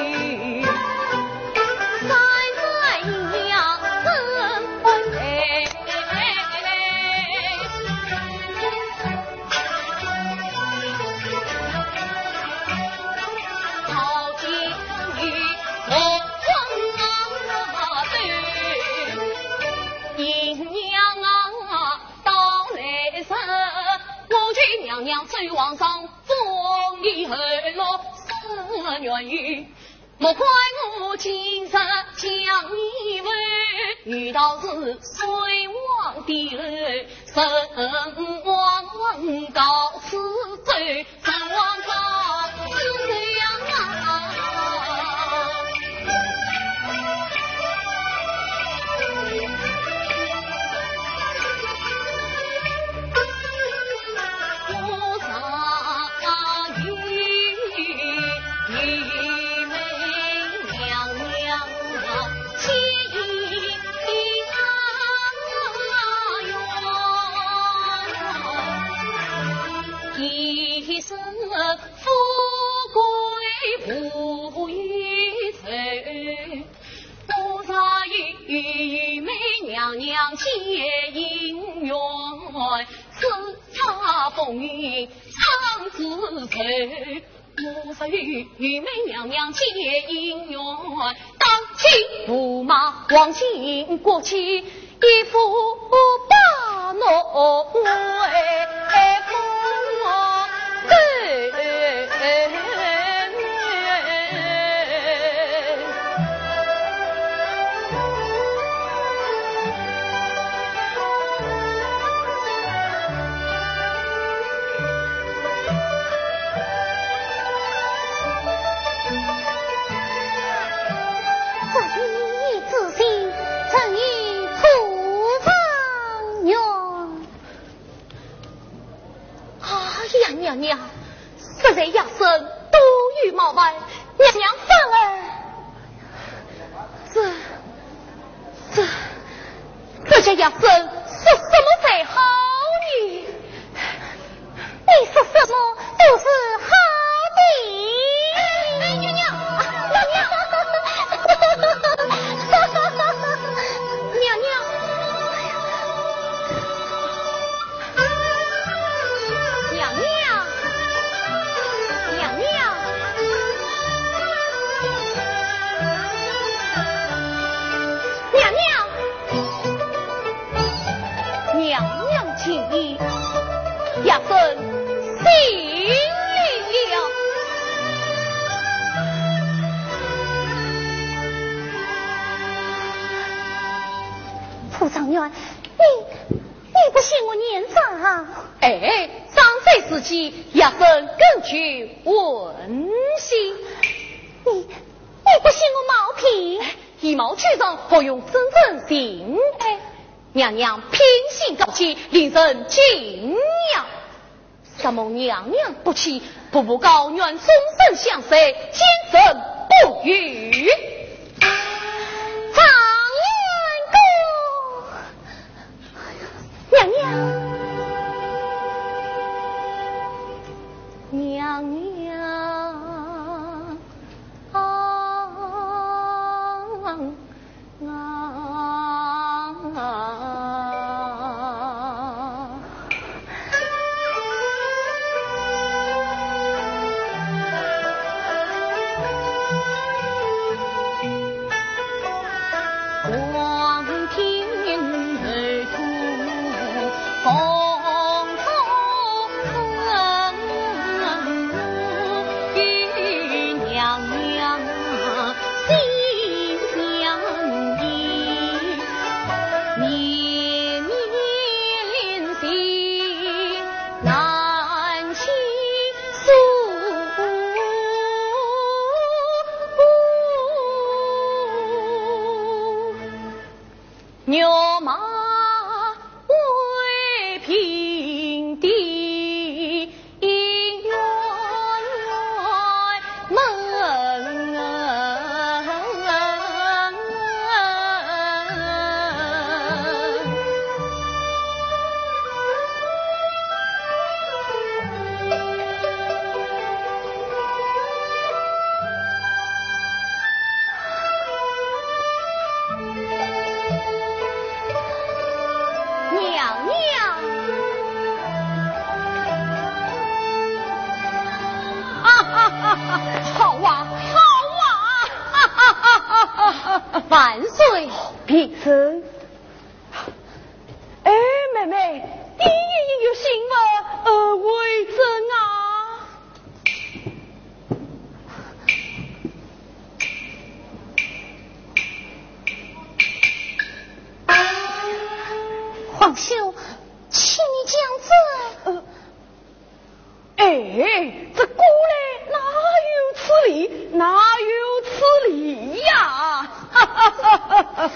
娘娘追皇上，风里河落生愿意，莫怪我今日将你问，遇到是水王的儿，神王告此罪，神王告此样啊。我杀鱼一生富贵不与愁，多少愚昧娘娘结姻缘，叱咤风云唱自愁。多少愚昧娘娘结姻缘，当今驸马王亲过去，一副把诺为夫娘娘，实在亚生多余冒犯，娘娘反而这这这些亚生说什么才好呢？你说什么都是好的。哎，娘娘，娘娘，娘娘。亚生心里了， 蒲长员，你你不信我年长啊？ 哎，上岁时期，亚生更具文心。 你你不信我毛皮？ 以貌取人，何用真正信？哎，娘娘偏心高气，令人敬仰。什么娘娘不弃，步步高原，终身相随，坚贞不渝。 常言公，娘娘， 娘娘啊啊！牛马为平地，姻缘门好啊，好啊！万岁， 必胜。哎，妹妹，你也有心吗？呃，为真啊！皇兄，请你讲这。 呃，哎，这姑嘞哪有此理？哪有此理呀？哈哈哈哈哈！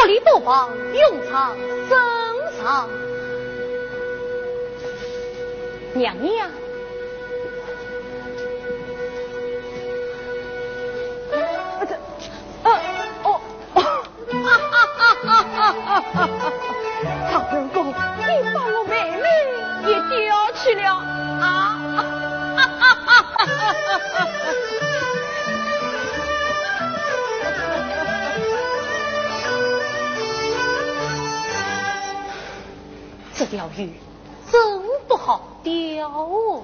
里不妨永藏身上。娘娘，这呃哦，哈哈哈哈哈哈！唐人公，你把我妹妹也丢去了啊！哈哈哈哈哈哈！这条鱼真不好钓哦。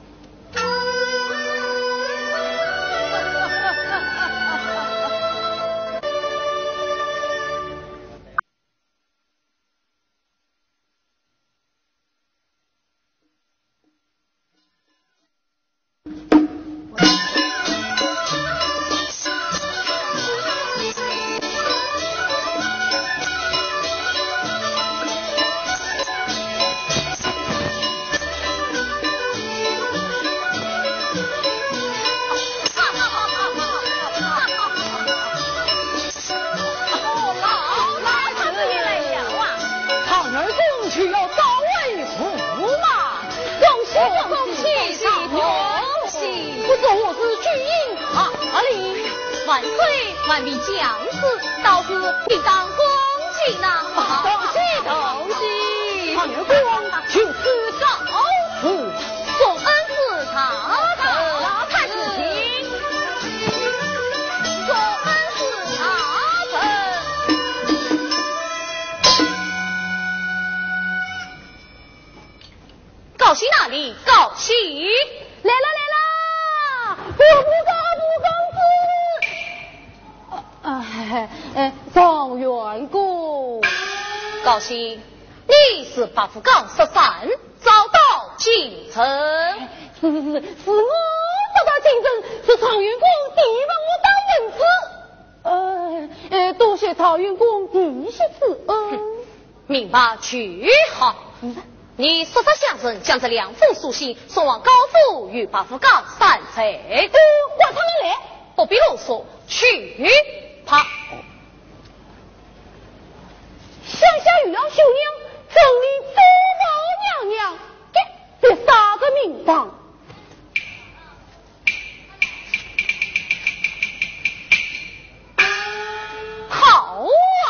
万岁万位将士，倒是应当恭喜呐！ 恭喜恭喜！ 唐元公请赐告辞，送恩赐茶臣，太子行，送恩赐茶臣。高喜哪里？高喜来了来了！不不高不公子。哎哎，状元公， 高兴，你是八福岗十三遭到京城？ 是是是，是我遭到京城，是常元公提拔我当文子。呃呃，多谢常元公提携此恩。 明白去好。你速速下人将这两封书信送往高府与八福岗三贼。 呃，换他们来， 不必啰嗦，去吧。 乡下遇到秀娘，整理周老娘娘，给这杀个名堂。 好啊！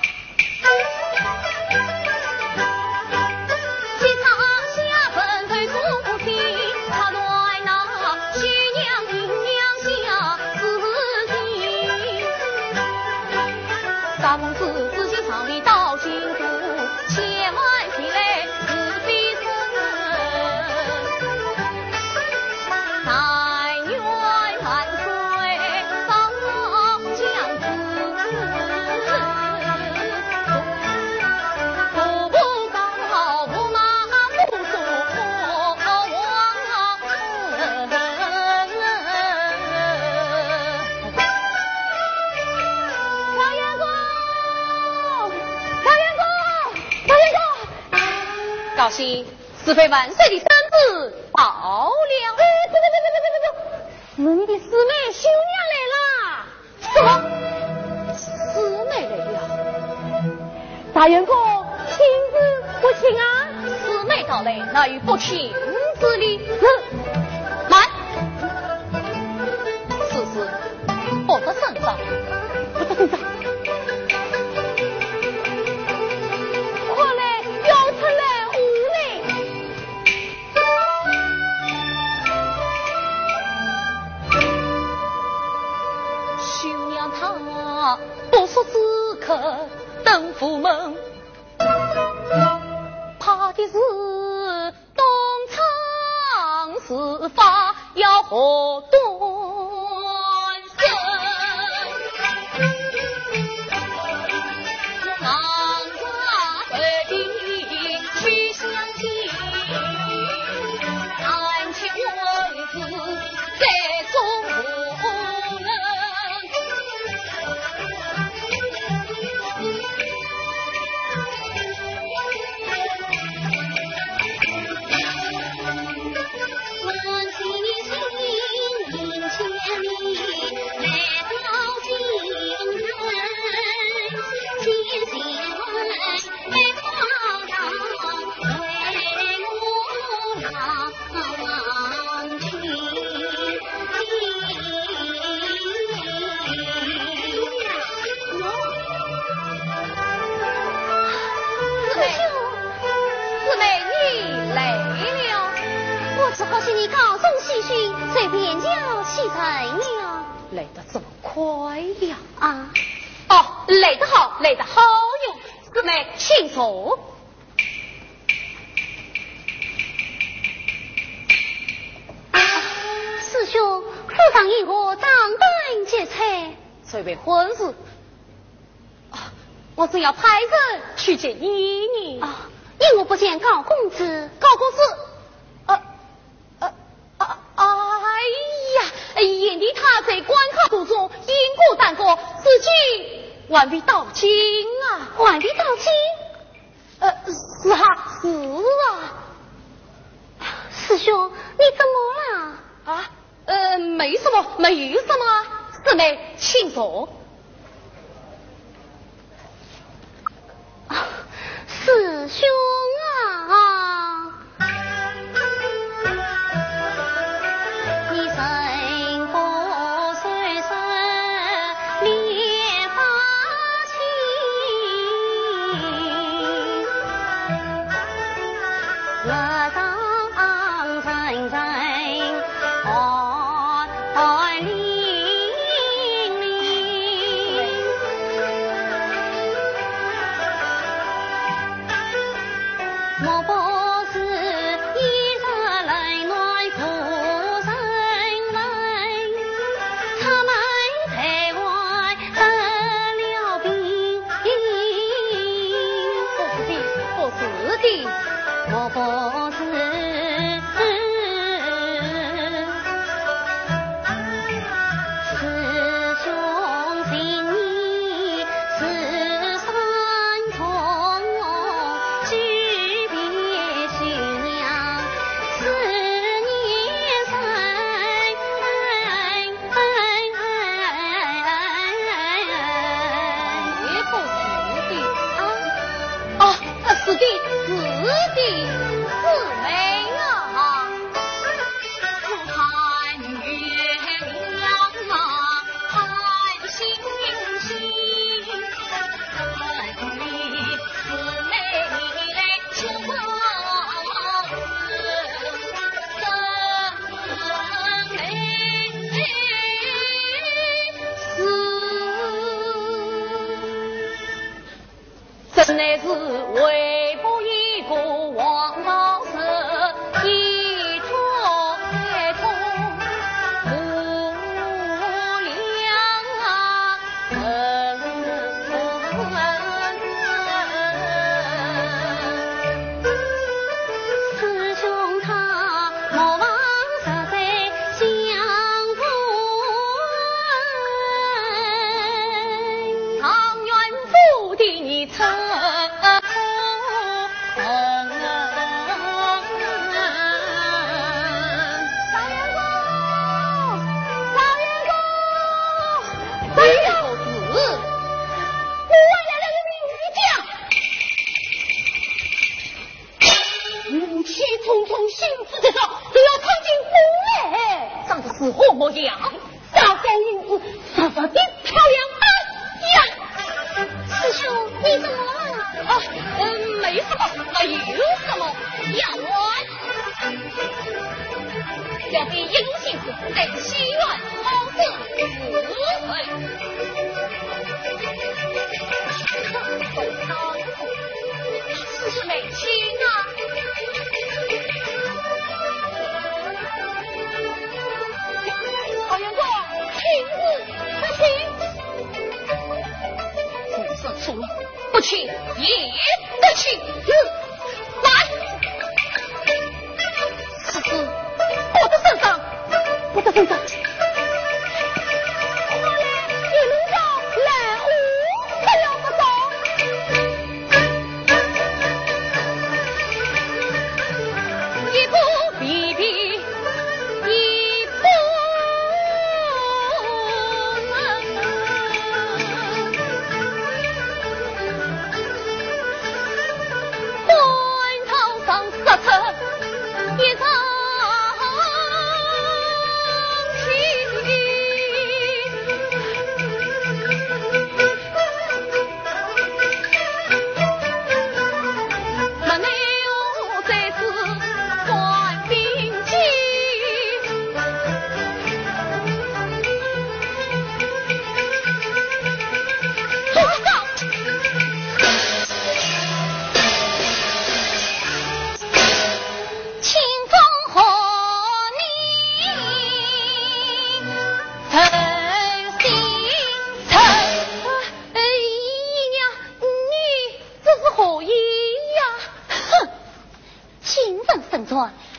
其他下分对主不听，他来那徐娘银娘下自己，三公子自己上里到京都，千万起来自必生。但愿万岁上将子，步步高不马不说王。常元公，常元公，常元公，高兴，是非万岁的圣旨到了。 哎，别别别别别别别！是你的师妹秀娘来了。 什么？师妹来了？ 大元公，亲自不请啊？ 师妹到来，那与不请之理。 嗯， 慢，此事不得胜仗， 不得胜仗。快来，要出来无来。 秀娘她不速之客登府门，怕的是东厂事发要何断身。我昂着头顶去相亲，安且位子在中无人。问起你心要洗菜了。 来得这么快呀！ 啊！ 哦，来得好，来得好哟！姊妹，请坐。 师兄，府上因何张灯结彩？ 这位婚事，啊，我正要派人去见姨娘。 啊，因我不见高公子。 高公子，呃呃啊哎呀，眼里他在关卡途中因过耽搁，自己晚未到京啊！ 晚未到京？ 呃，是啊，是啊。 师兄，你怎么了？ 啊，呃，没什么，没什么。姊妹，请坐。 啊，师兄啊，你身负岁岁烈发情，乐上阵阵寒带凛凛。莫不是一日来暖苦生人，他们在外得了病。 不是的，不是的， 莫不是师兄今年十三重，举别新娘十年生。 也不是的啊啊，是的，是的，姊妹啊。 看月亮啊，看星星，等你姊妹来相思， 真乃是为不一个王老师，一托开通无量啊恩师兄他莫忘实在相扶恩， 常愿福的你成。 匆匆行至这道，就要闯进宫来， 长得是何模样？ 大高银子，傻傻的漂亮啊呀！ 师兄，你怎么了？ 啊，嗯，没什么，啊，有什么？要我要给英信子在西院好事死回。师妹亲啊！好阳光，请日不请，不是请不请也不请。来，此次我的身上，我的身上。一场情。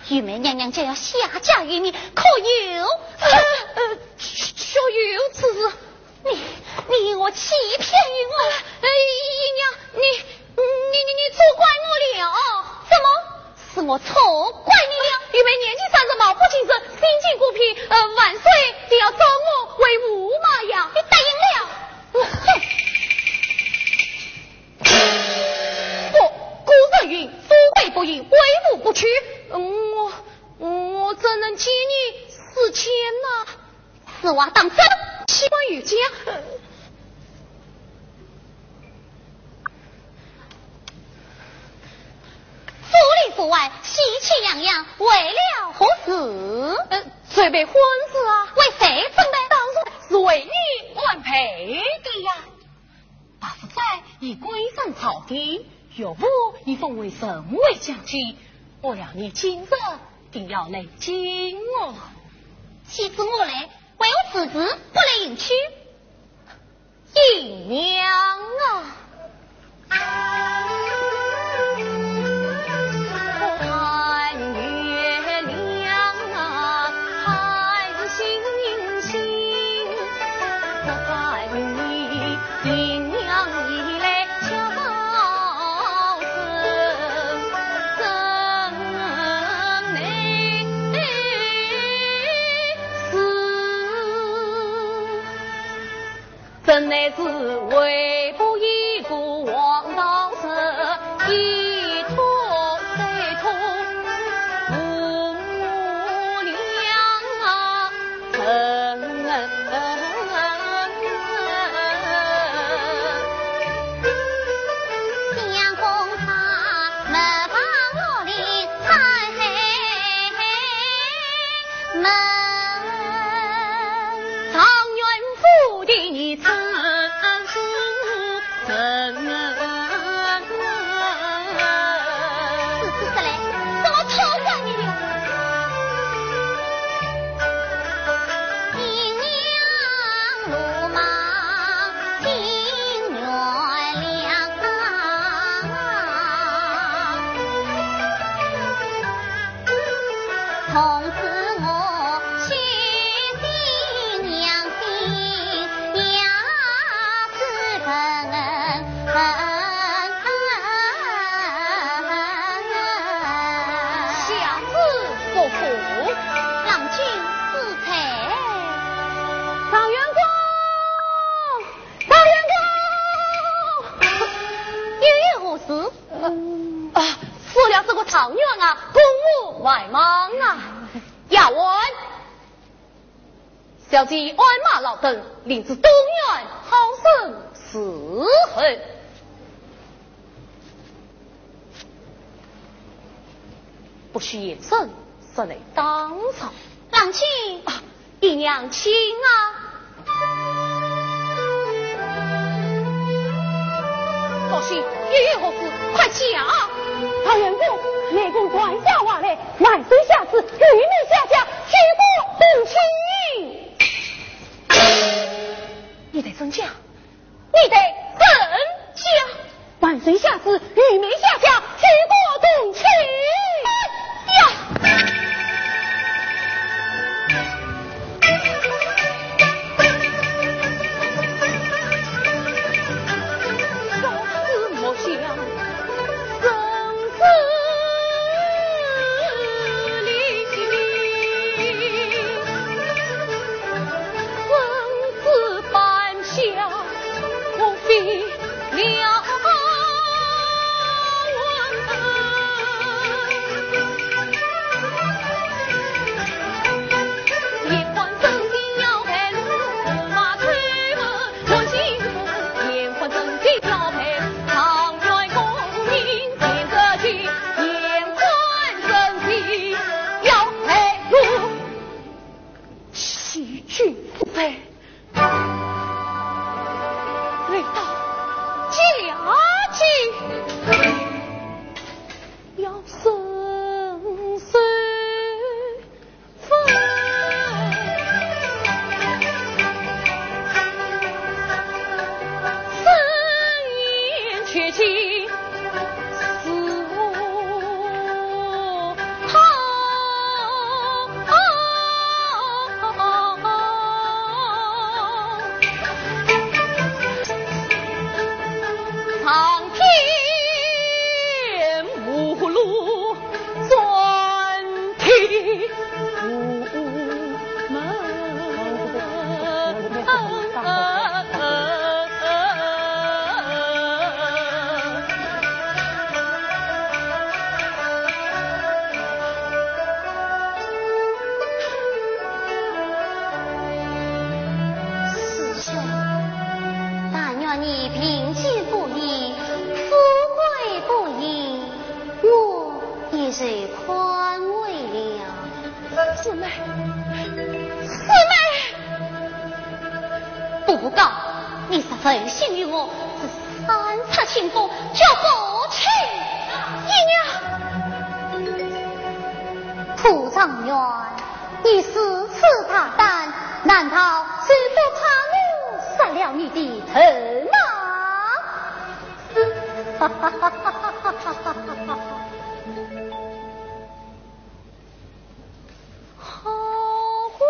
玉梅娘娘就要下嫁于你，可有？ 呃呃，确有此事。 你你我欺骗于我， 呃，姨娘，你你你你错怪我了。 什么？是我错怪你了？ 玉梅年纪三十，貌不清身，心境孤僻，呃，万岁定要招我为驸马呀！ 你答应了？哼！ 我古人云：富贵不淫，威武不屈。嗯，我我怎能借你四千呢？ 此话当真？ 七万余家。 府里府外，喜气洋洋，为了何事？ 呃，准备婚事啊。 为谁准备？ 当然是为你万配的呀。大夫在已归上朝廷，岳父已封为神威将军，我要你今日定要来见我。 岂知我来，为我此子不来迎娶。 姨娘啊！真乃是为不一顾王道色，一托再托父母娘啊，恩新阳公他没把我的太黑门。 你曾负曾此次来，怎么错怪你了？姨娘鲁莽，请原谅。从此我去心娘心。 下次不服， 郎君赐彩。 张元公，张元公， 有何事？ 嗯、啊，死了这个唐元啊，公务外忙啊。要问小姐鞍马劳顿，领至东院，好生伺候。不许言声，实乃当场。 郎君， 啊，姨娘请啊。多谢，又有何事？快讲。 唐元公，内公传下话来，万岁下旨，玉梅下嫁，举国同庆。 你得真假？你得真假？ 万岁下旨，玉梅下嫁，举国同庆。 呀！ 好你贫贱不义，富贵不义，我也是宽慰了。 四妹，四妹， 不告你是奉信于我，是三尺清风就不去。 姨娘， 蒲长元，你是此大胆，难道是不怕我杀了你的头脑？哈哈哈哈哈哈哈哈！ 好会。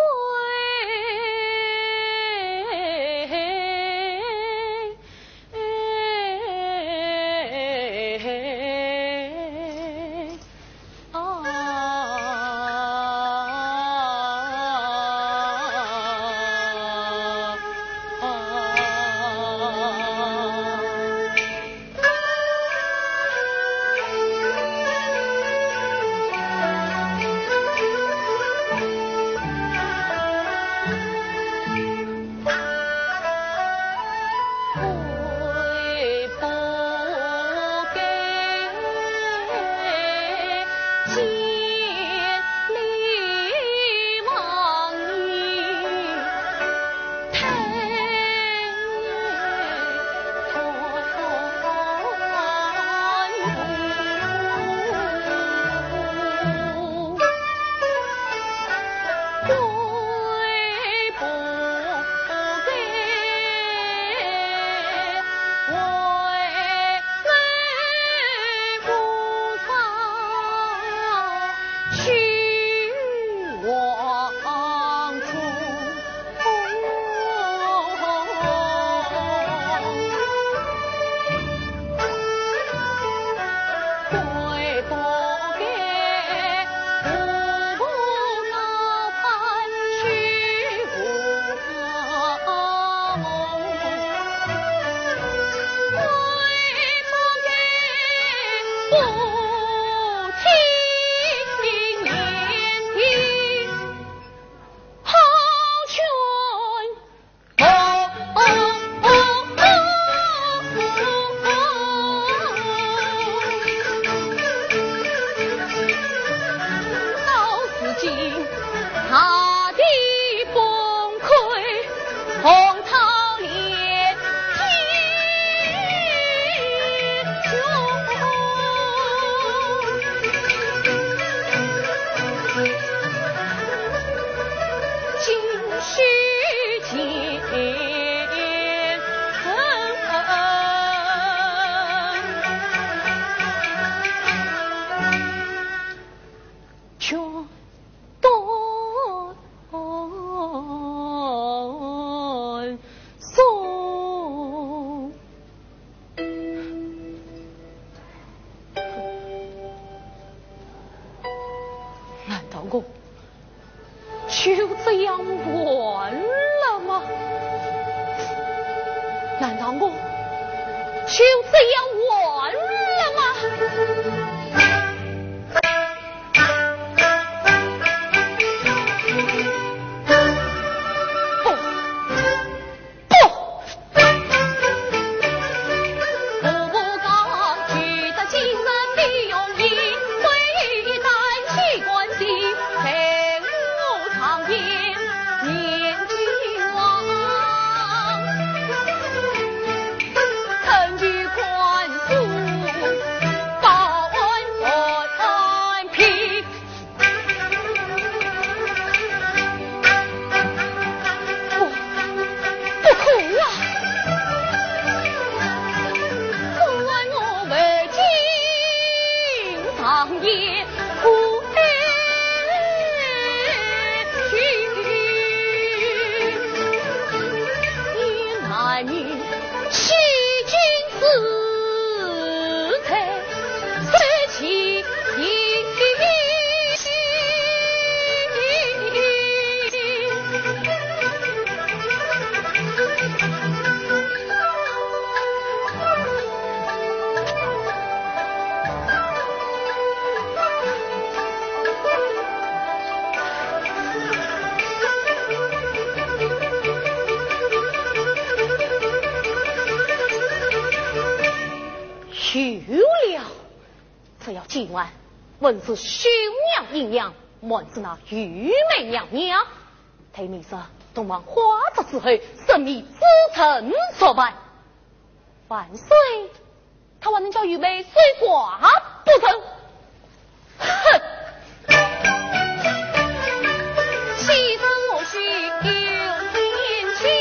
就这样完了吗？难道我就这样完了吗？ 到今晚问是兄娘姨娘，还是那玉梅娘娘？推明说东王花着之后，神秘之臣所办。万岁，他还能叫玉梅随寡不成？哼！其实我须有心情，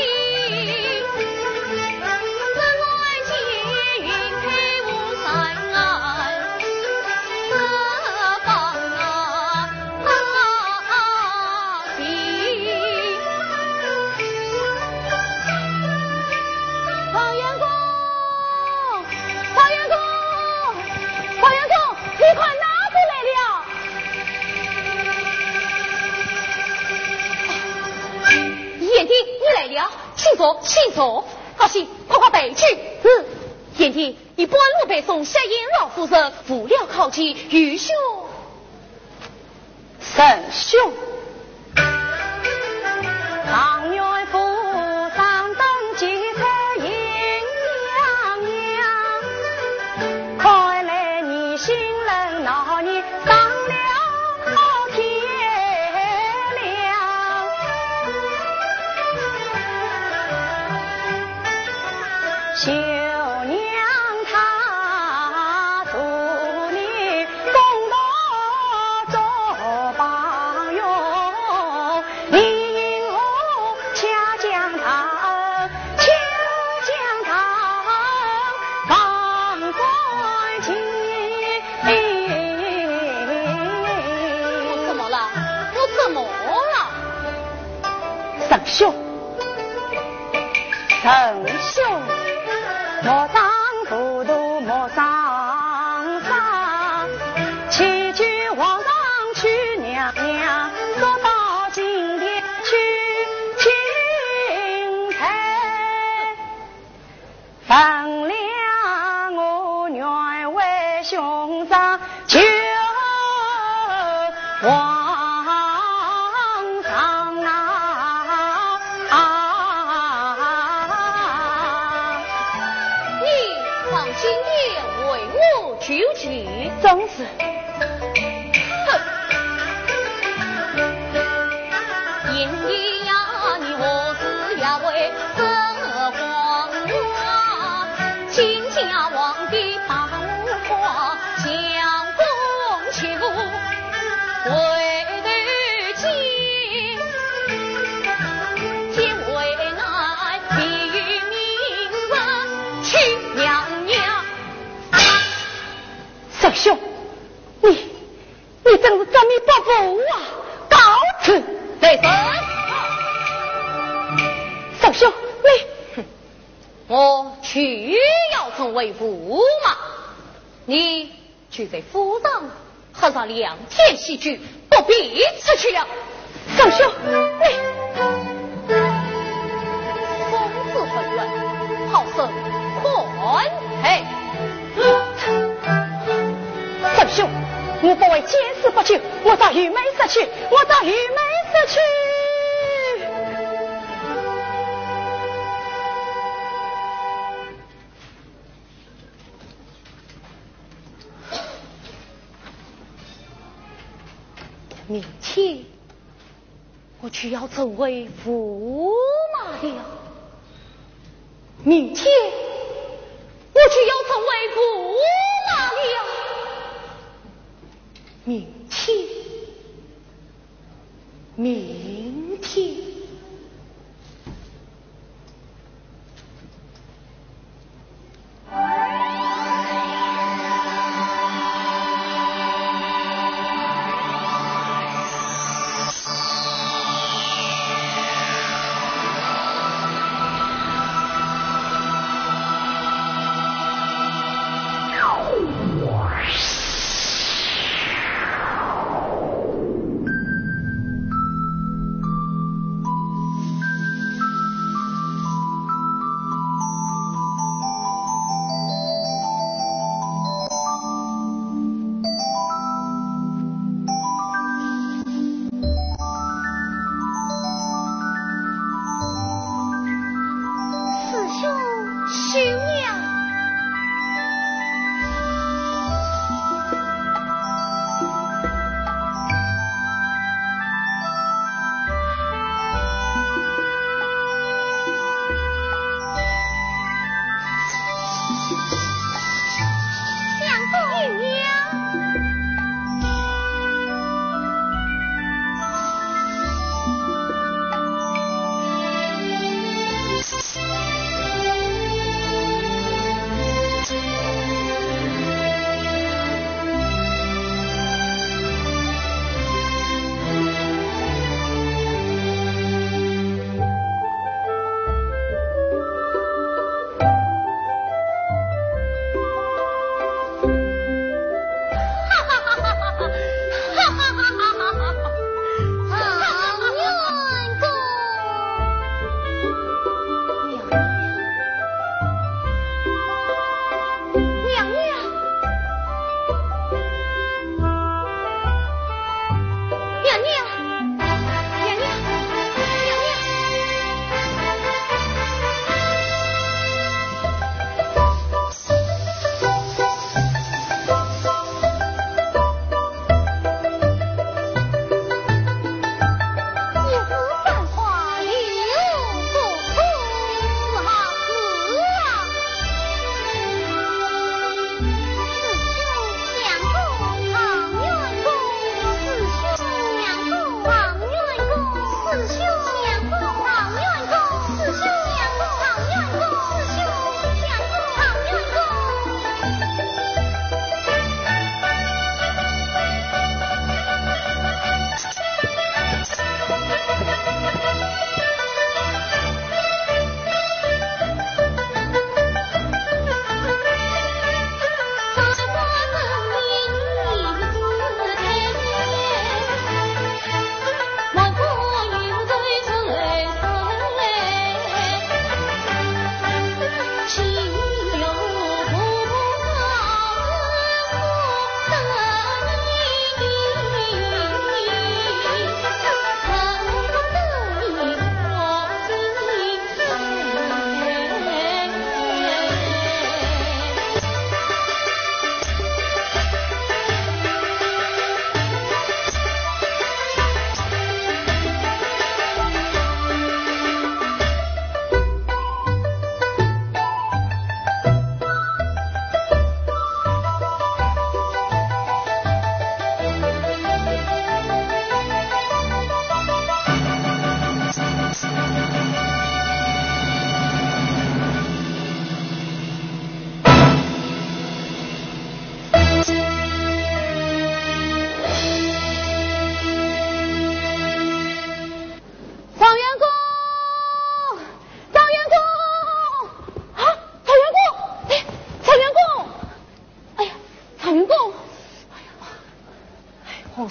人来接云开无山这方啊行。黄元公，黄元公，黄元公，你快拿回来了！燕帝，你来了，请坐，请坐。好些，快快备去。嗯，燕帝，以半路背诵下燕老夫人，辅料考级，愚兄神兄。 常愿扶上登基才迎娘娘，快来你新人闹你上了天亮，秀娘她祝你功劳做榜哟，你我恰将他恰将他放关进。 我怎么了？我怎么了？ 神兄，神兄，莫上糊涂，莫上傻，祈求皇上娶娘娘，说到今天去钦差，分量我愿为兄长求皇上啊！ 你放金殿为我求娶， 正是。 燕帝呀，你何时也为这皇啊？亲家皇帝把我花相公求，为对亲，皆为爱必于明日娶娘娘。 神兄，你你真是执迷不悟啊！告辞。 对神， 神兄，你我去要成为驸马，你去在府上喝上两天喜剧，不必出去了。 神兄，你风姿纷乱，好生宽慰。 神兄，我不为见死不救，我找玉梅失去，我找玉梅失去。 明天我就要成为驸马了，明天我就要成为驸马了，明天，明天。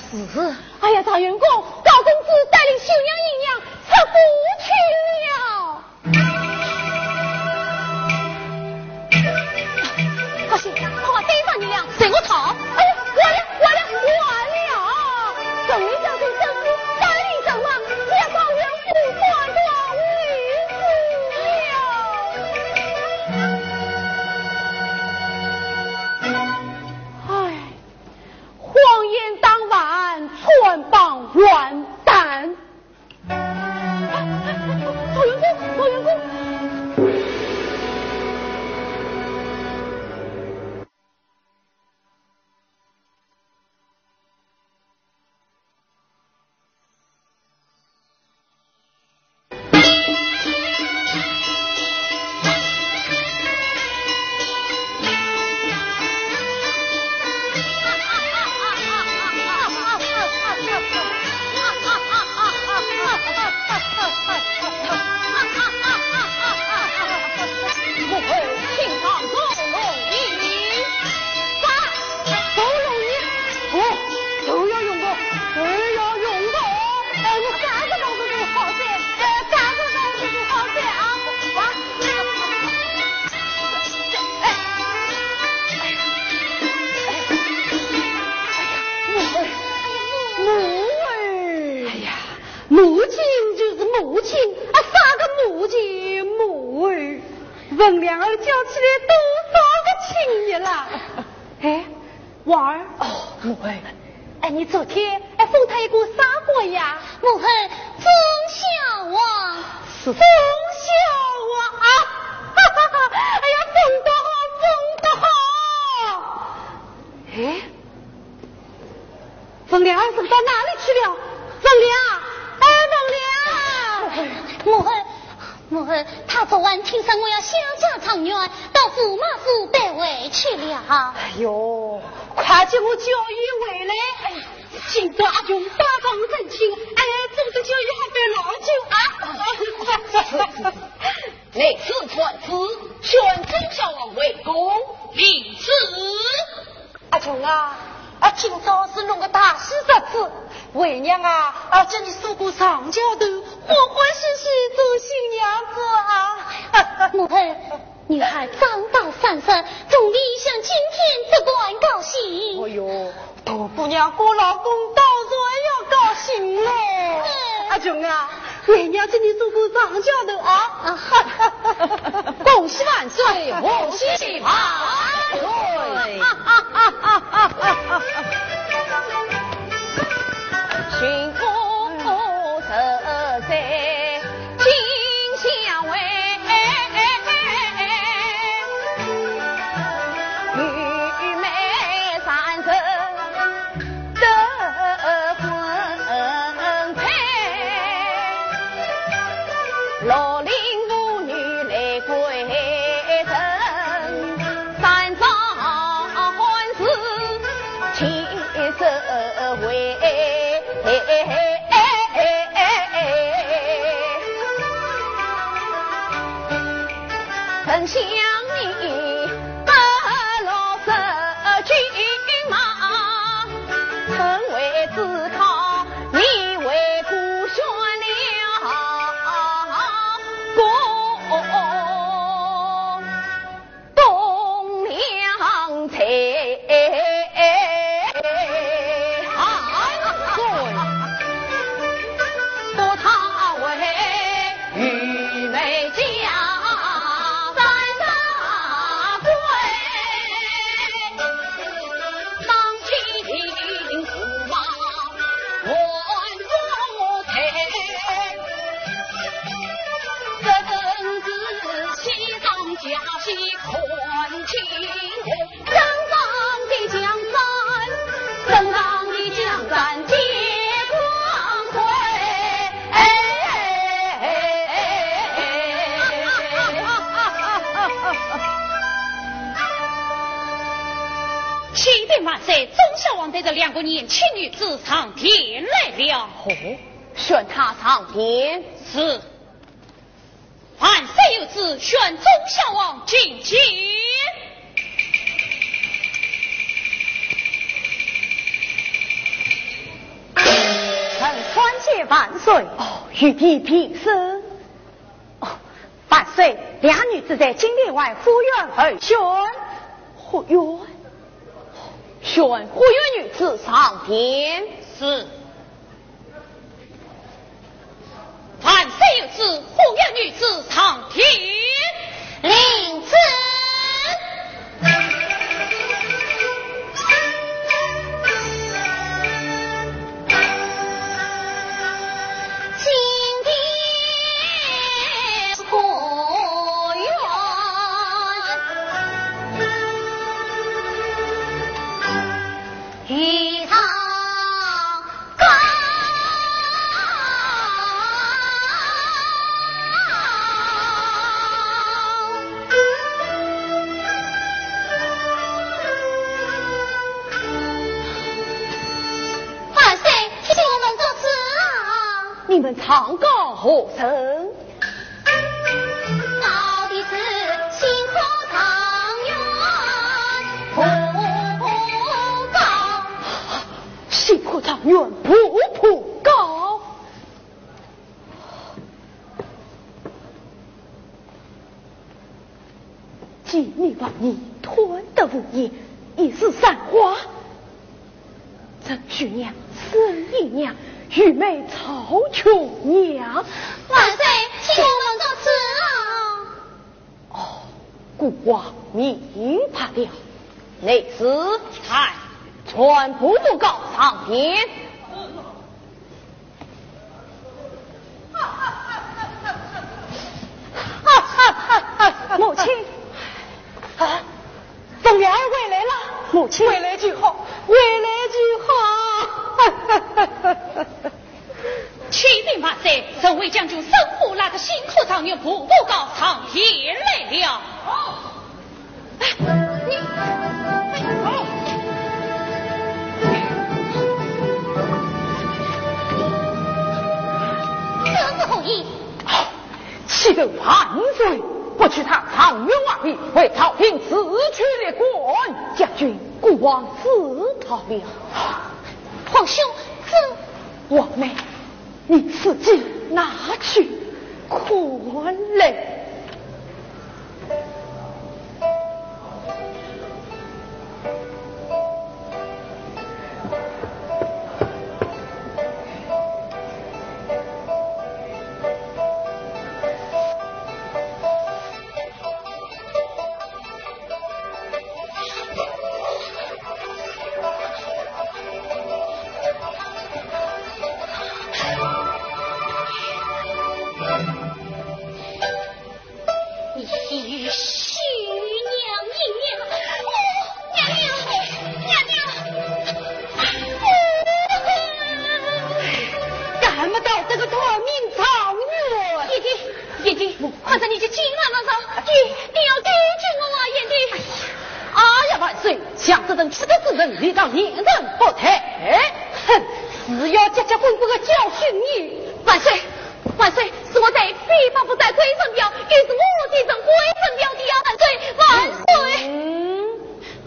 是。 哎呀，大员公，高公子带领绣娘姨娘出府去了。 可惜，快带上你俩随我逃！ 哎呀，完了完了完了！众位将军生死带领阵马，将高元府断断无了。唉，谎言当晚，全帮完蛋。曹元公，曹元公。文良儿叫起来多少个情谊了？哎，娃儿， 哦，母恩，哎，你昨天哎封他一个啥过呀？ 母恩忠孝王， 是忠孝王啊！哈哈哈！哎呀，封得好，封得好！哎，文良儿怎么到哪里去了？文良，哎，文良， 母恩。母恩，他昨晚听说我要下嫁长远，到驸马府带回去了。 哎呦，快叫我教育回来！哎呀，今朝阿兄八方认亲，哎，总得教育好别老酒啊！ 内次传旨，宣忠孝王为公，立旨。阿琼啊，啊，今朝是弄个大喜日子，为娘啊，啊，叫你梳个长脚头，欢欢喜喜做新娘子啊！ 母恩，女孩长到三十，总比像今天这般高兴。 哎呦，大姑娘过老公当然要高兴嘞！ 嗯、 阿琼啊，为娘叫你梳个长脚头啊！ 啊恭喜万岁，恭喜万岁！寻夫十岁心相偎，玉梅三十得婚配，罗林妇女来归程，三朝欢事七十回。曾想你二老十骏马，曾为自讨你为孤选了公东梁才。 万岁！忠孝王带着两个年轻女子上天来了。 哦，宣他上天。 是。万岁有旨，宣忠孝王进京。 谢万岁。 哦，玉帝平身。 哦，万岁，两女子在金殿外护院而宣。 护院，宣护院女子上殿。 是。凡谁有旨，护院女子上殿。 领旨。 你们唱歌何声？ 到底是辛苦长远步步高， 辛苦长远步步高。既你把你吞得无言，一时散花。曾徐娘、孙姨娘。玉妹曹琼娘， 万岁，请我们做事啊！ 哦，孤王明白了，内侍才全部都告上殿。 母亲，啊，凤莲儿回来了，母亲， 回来就好，回来就好。 启禀万岁，这位将军身负那个辛苦长远步步高上殿来了。 你，这是何意？ 岂得万岁不取他长远万里，为朝廷自取列官？ 将军，孤王自讨了。 皇兄，这王妹。你自己拿去，可累。你当年人不退，哼！只要家家滚滚的教训你。 万岁，万岁！是我在琵琶不在归正表，于是我继承归正表的呀！万岁，万岁！ 嗯，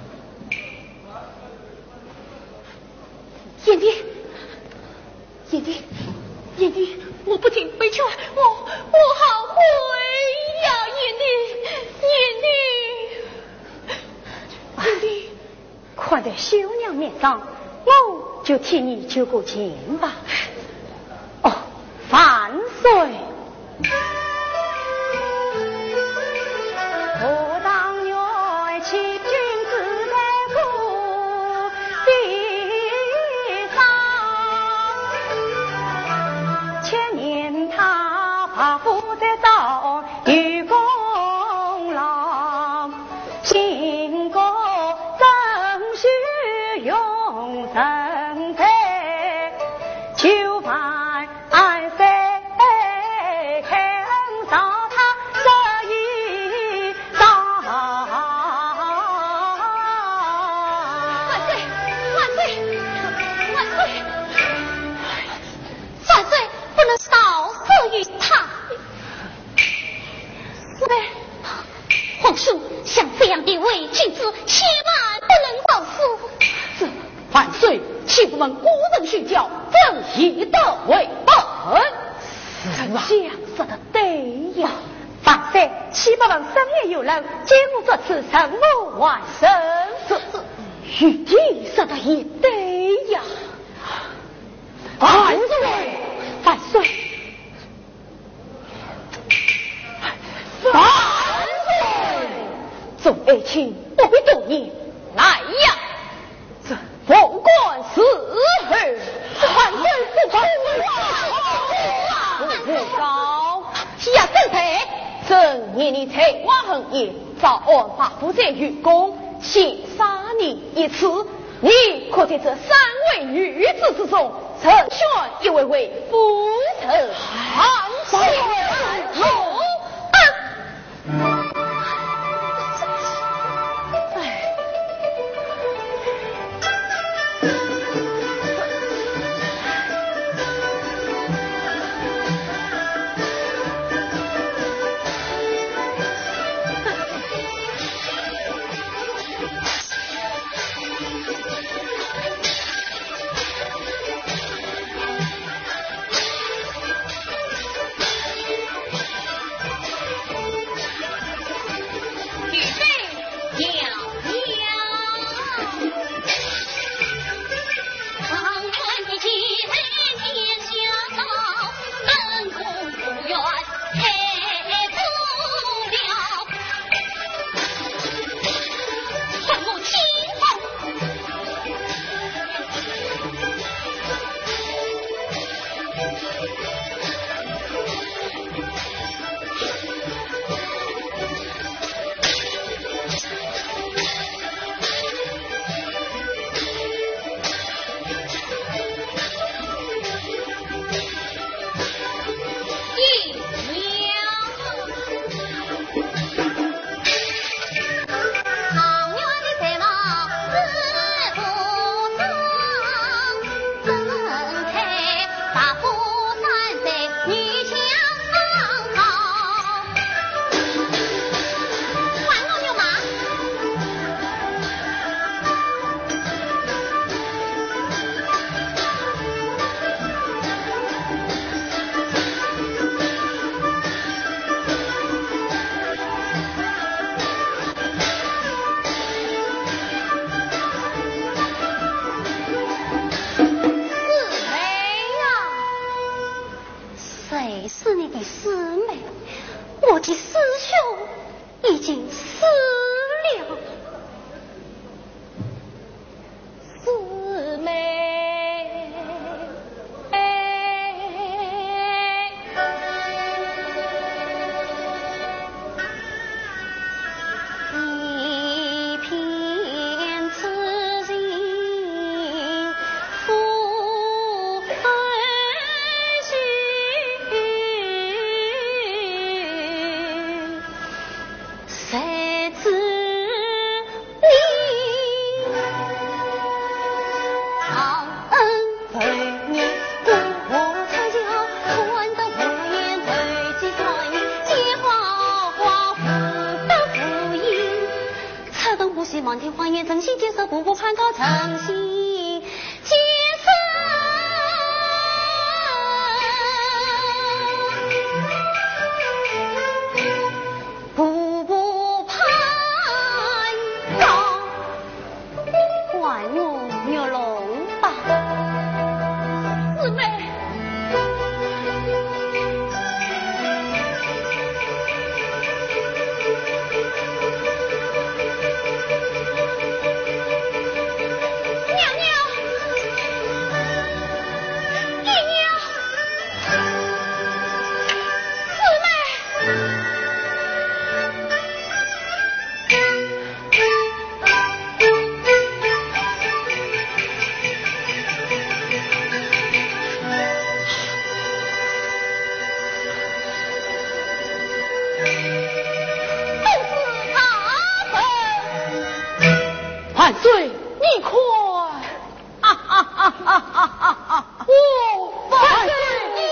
燕帝，燕帝，燕帝，我不听回劝，我我好悔呀！燕帝，燕帝，燕帝。 看在休娘面上，我就替你求个情吧。哦，万岁！我当年欺君子在故地上，千年他怕不得到有功劳，新国用生财，就盼谁肯上他这一张。 万岁！万岁！万岁！万岁！不能少色于他。对，皇叔，像这样的伪君子，千万不能造次。 万岁， 岂不问古人训教，正以德为本？丞相说得对呀。 万岁，岂不问深夜有人见我这次神武外甥？ 这这，玉帝说得也对呀。 万岁！ 万岁！ 万岁！ 众爱卿不必多言，来呀！这凤冠四后，万岁不可不高下正台。正年你才华横也，早安发布在愚公，先杀你一次。你可在这三位女子之中，择选一位为夫臣。万岁！ 满天花园，真心接受，步步攀高，诚心接受，步步攀高，怪我牛龙吧， 姊妹。万岁，你快！啊啊啊啊啊啊啊！我万岁！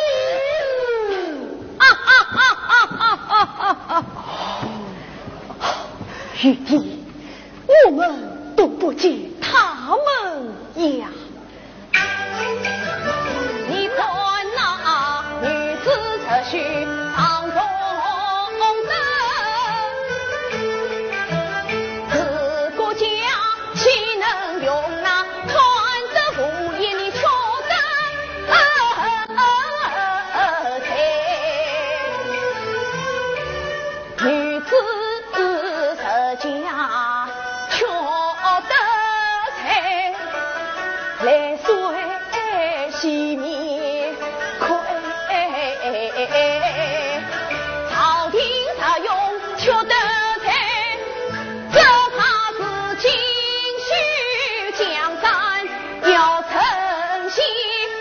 啊啊啊啊啊啊啊！玉帝，我们都不见他们呀！ 家却得财，来水洗面亏。朝廷查用却得财，这怕是情绪江山要诚心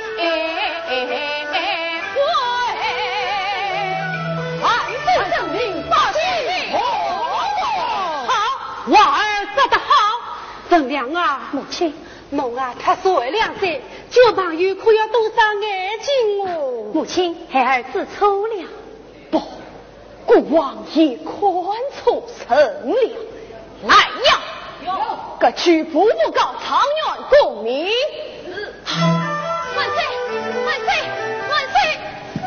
娃儿说得好，正良啊， 母亲， 侬啊，他岁两岁，就朋友可要多伤眼睛哦。 母亲，孩儿知错了。不，孤王也宽错成了。来呀，各去步步告长远共鸣。万岁！万岁！万岁！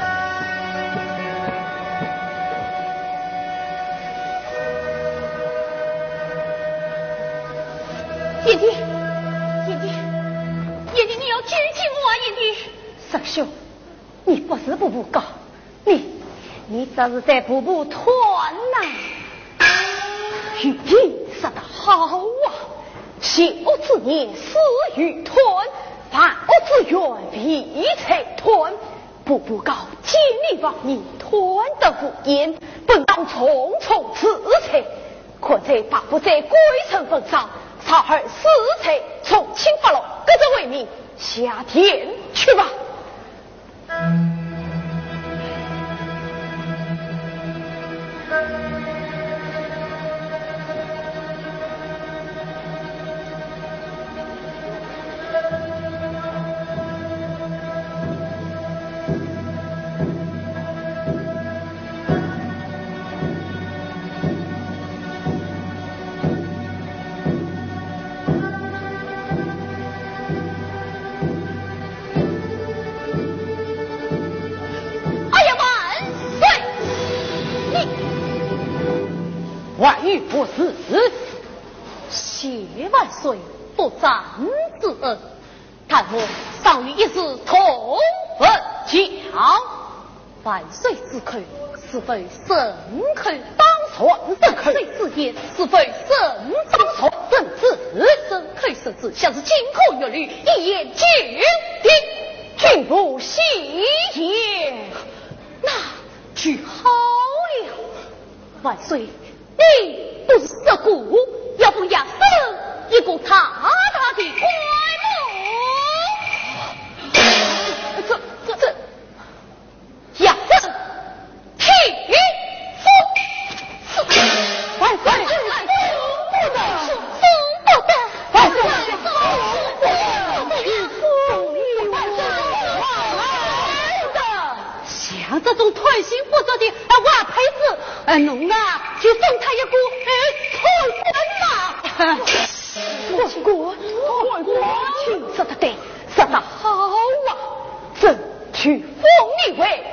爷爷，爷爷，爷爷，你要拘禁我啊！爷爷，师兄，你不是步步高，你你这是在步步团呐！玉帝说得好啊，小之年死于团，犯恶之冤必才团。步步高见你往你团的无言，本当重重辞退，可在八不在归城份上。曹儿死才从轻发落，各自为民下田去吧。万欲不死，谢万岁不斩之恩。但我尚与一时同分奖，万岁之口是非神口当传神口，万岁之言是非神当传神旨，神口神旨像是金口玉律，一言九鼎，君不信也，那就好了。万岁。你不是这股，要不要生一个大大的棺木？这这这，要生替父，万岁！不得，不得，万岁！像这种推心不着的瓦胚子，呃，侬啊，就送他一个呃臭人嘛！国国国国，亲说的对，说得好啊！朕去封你为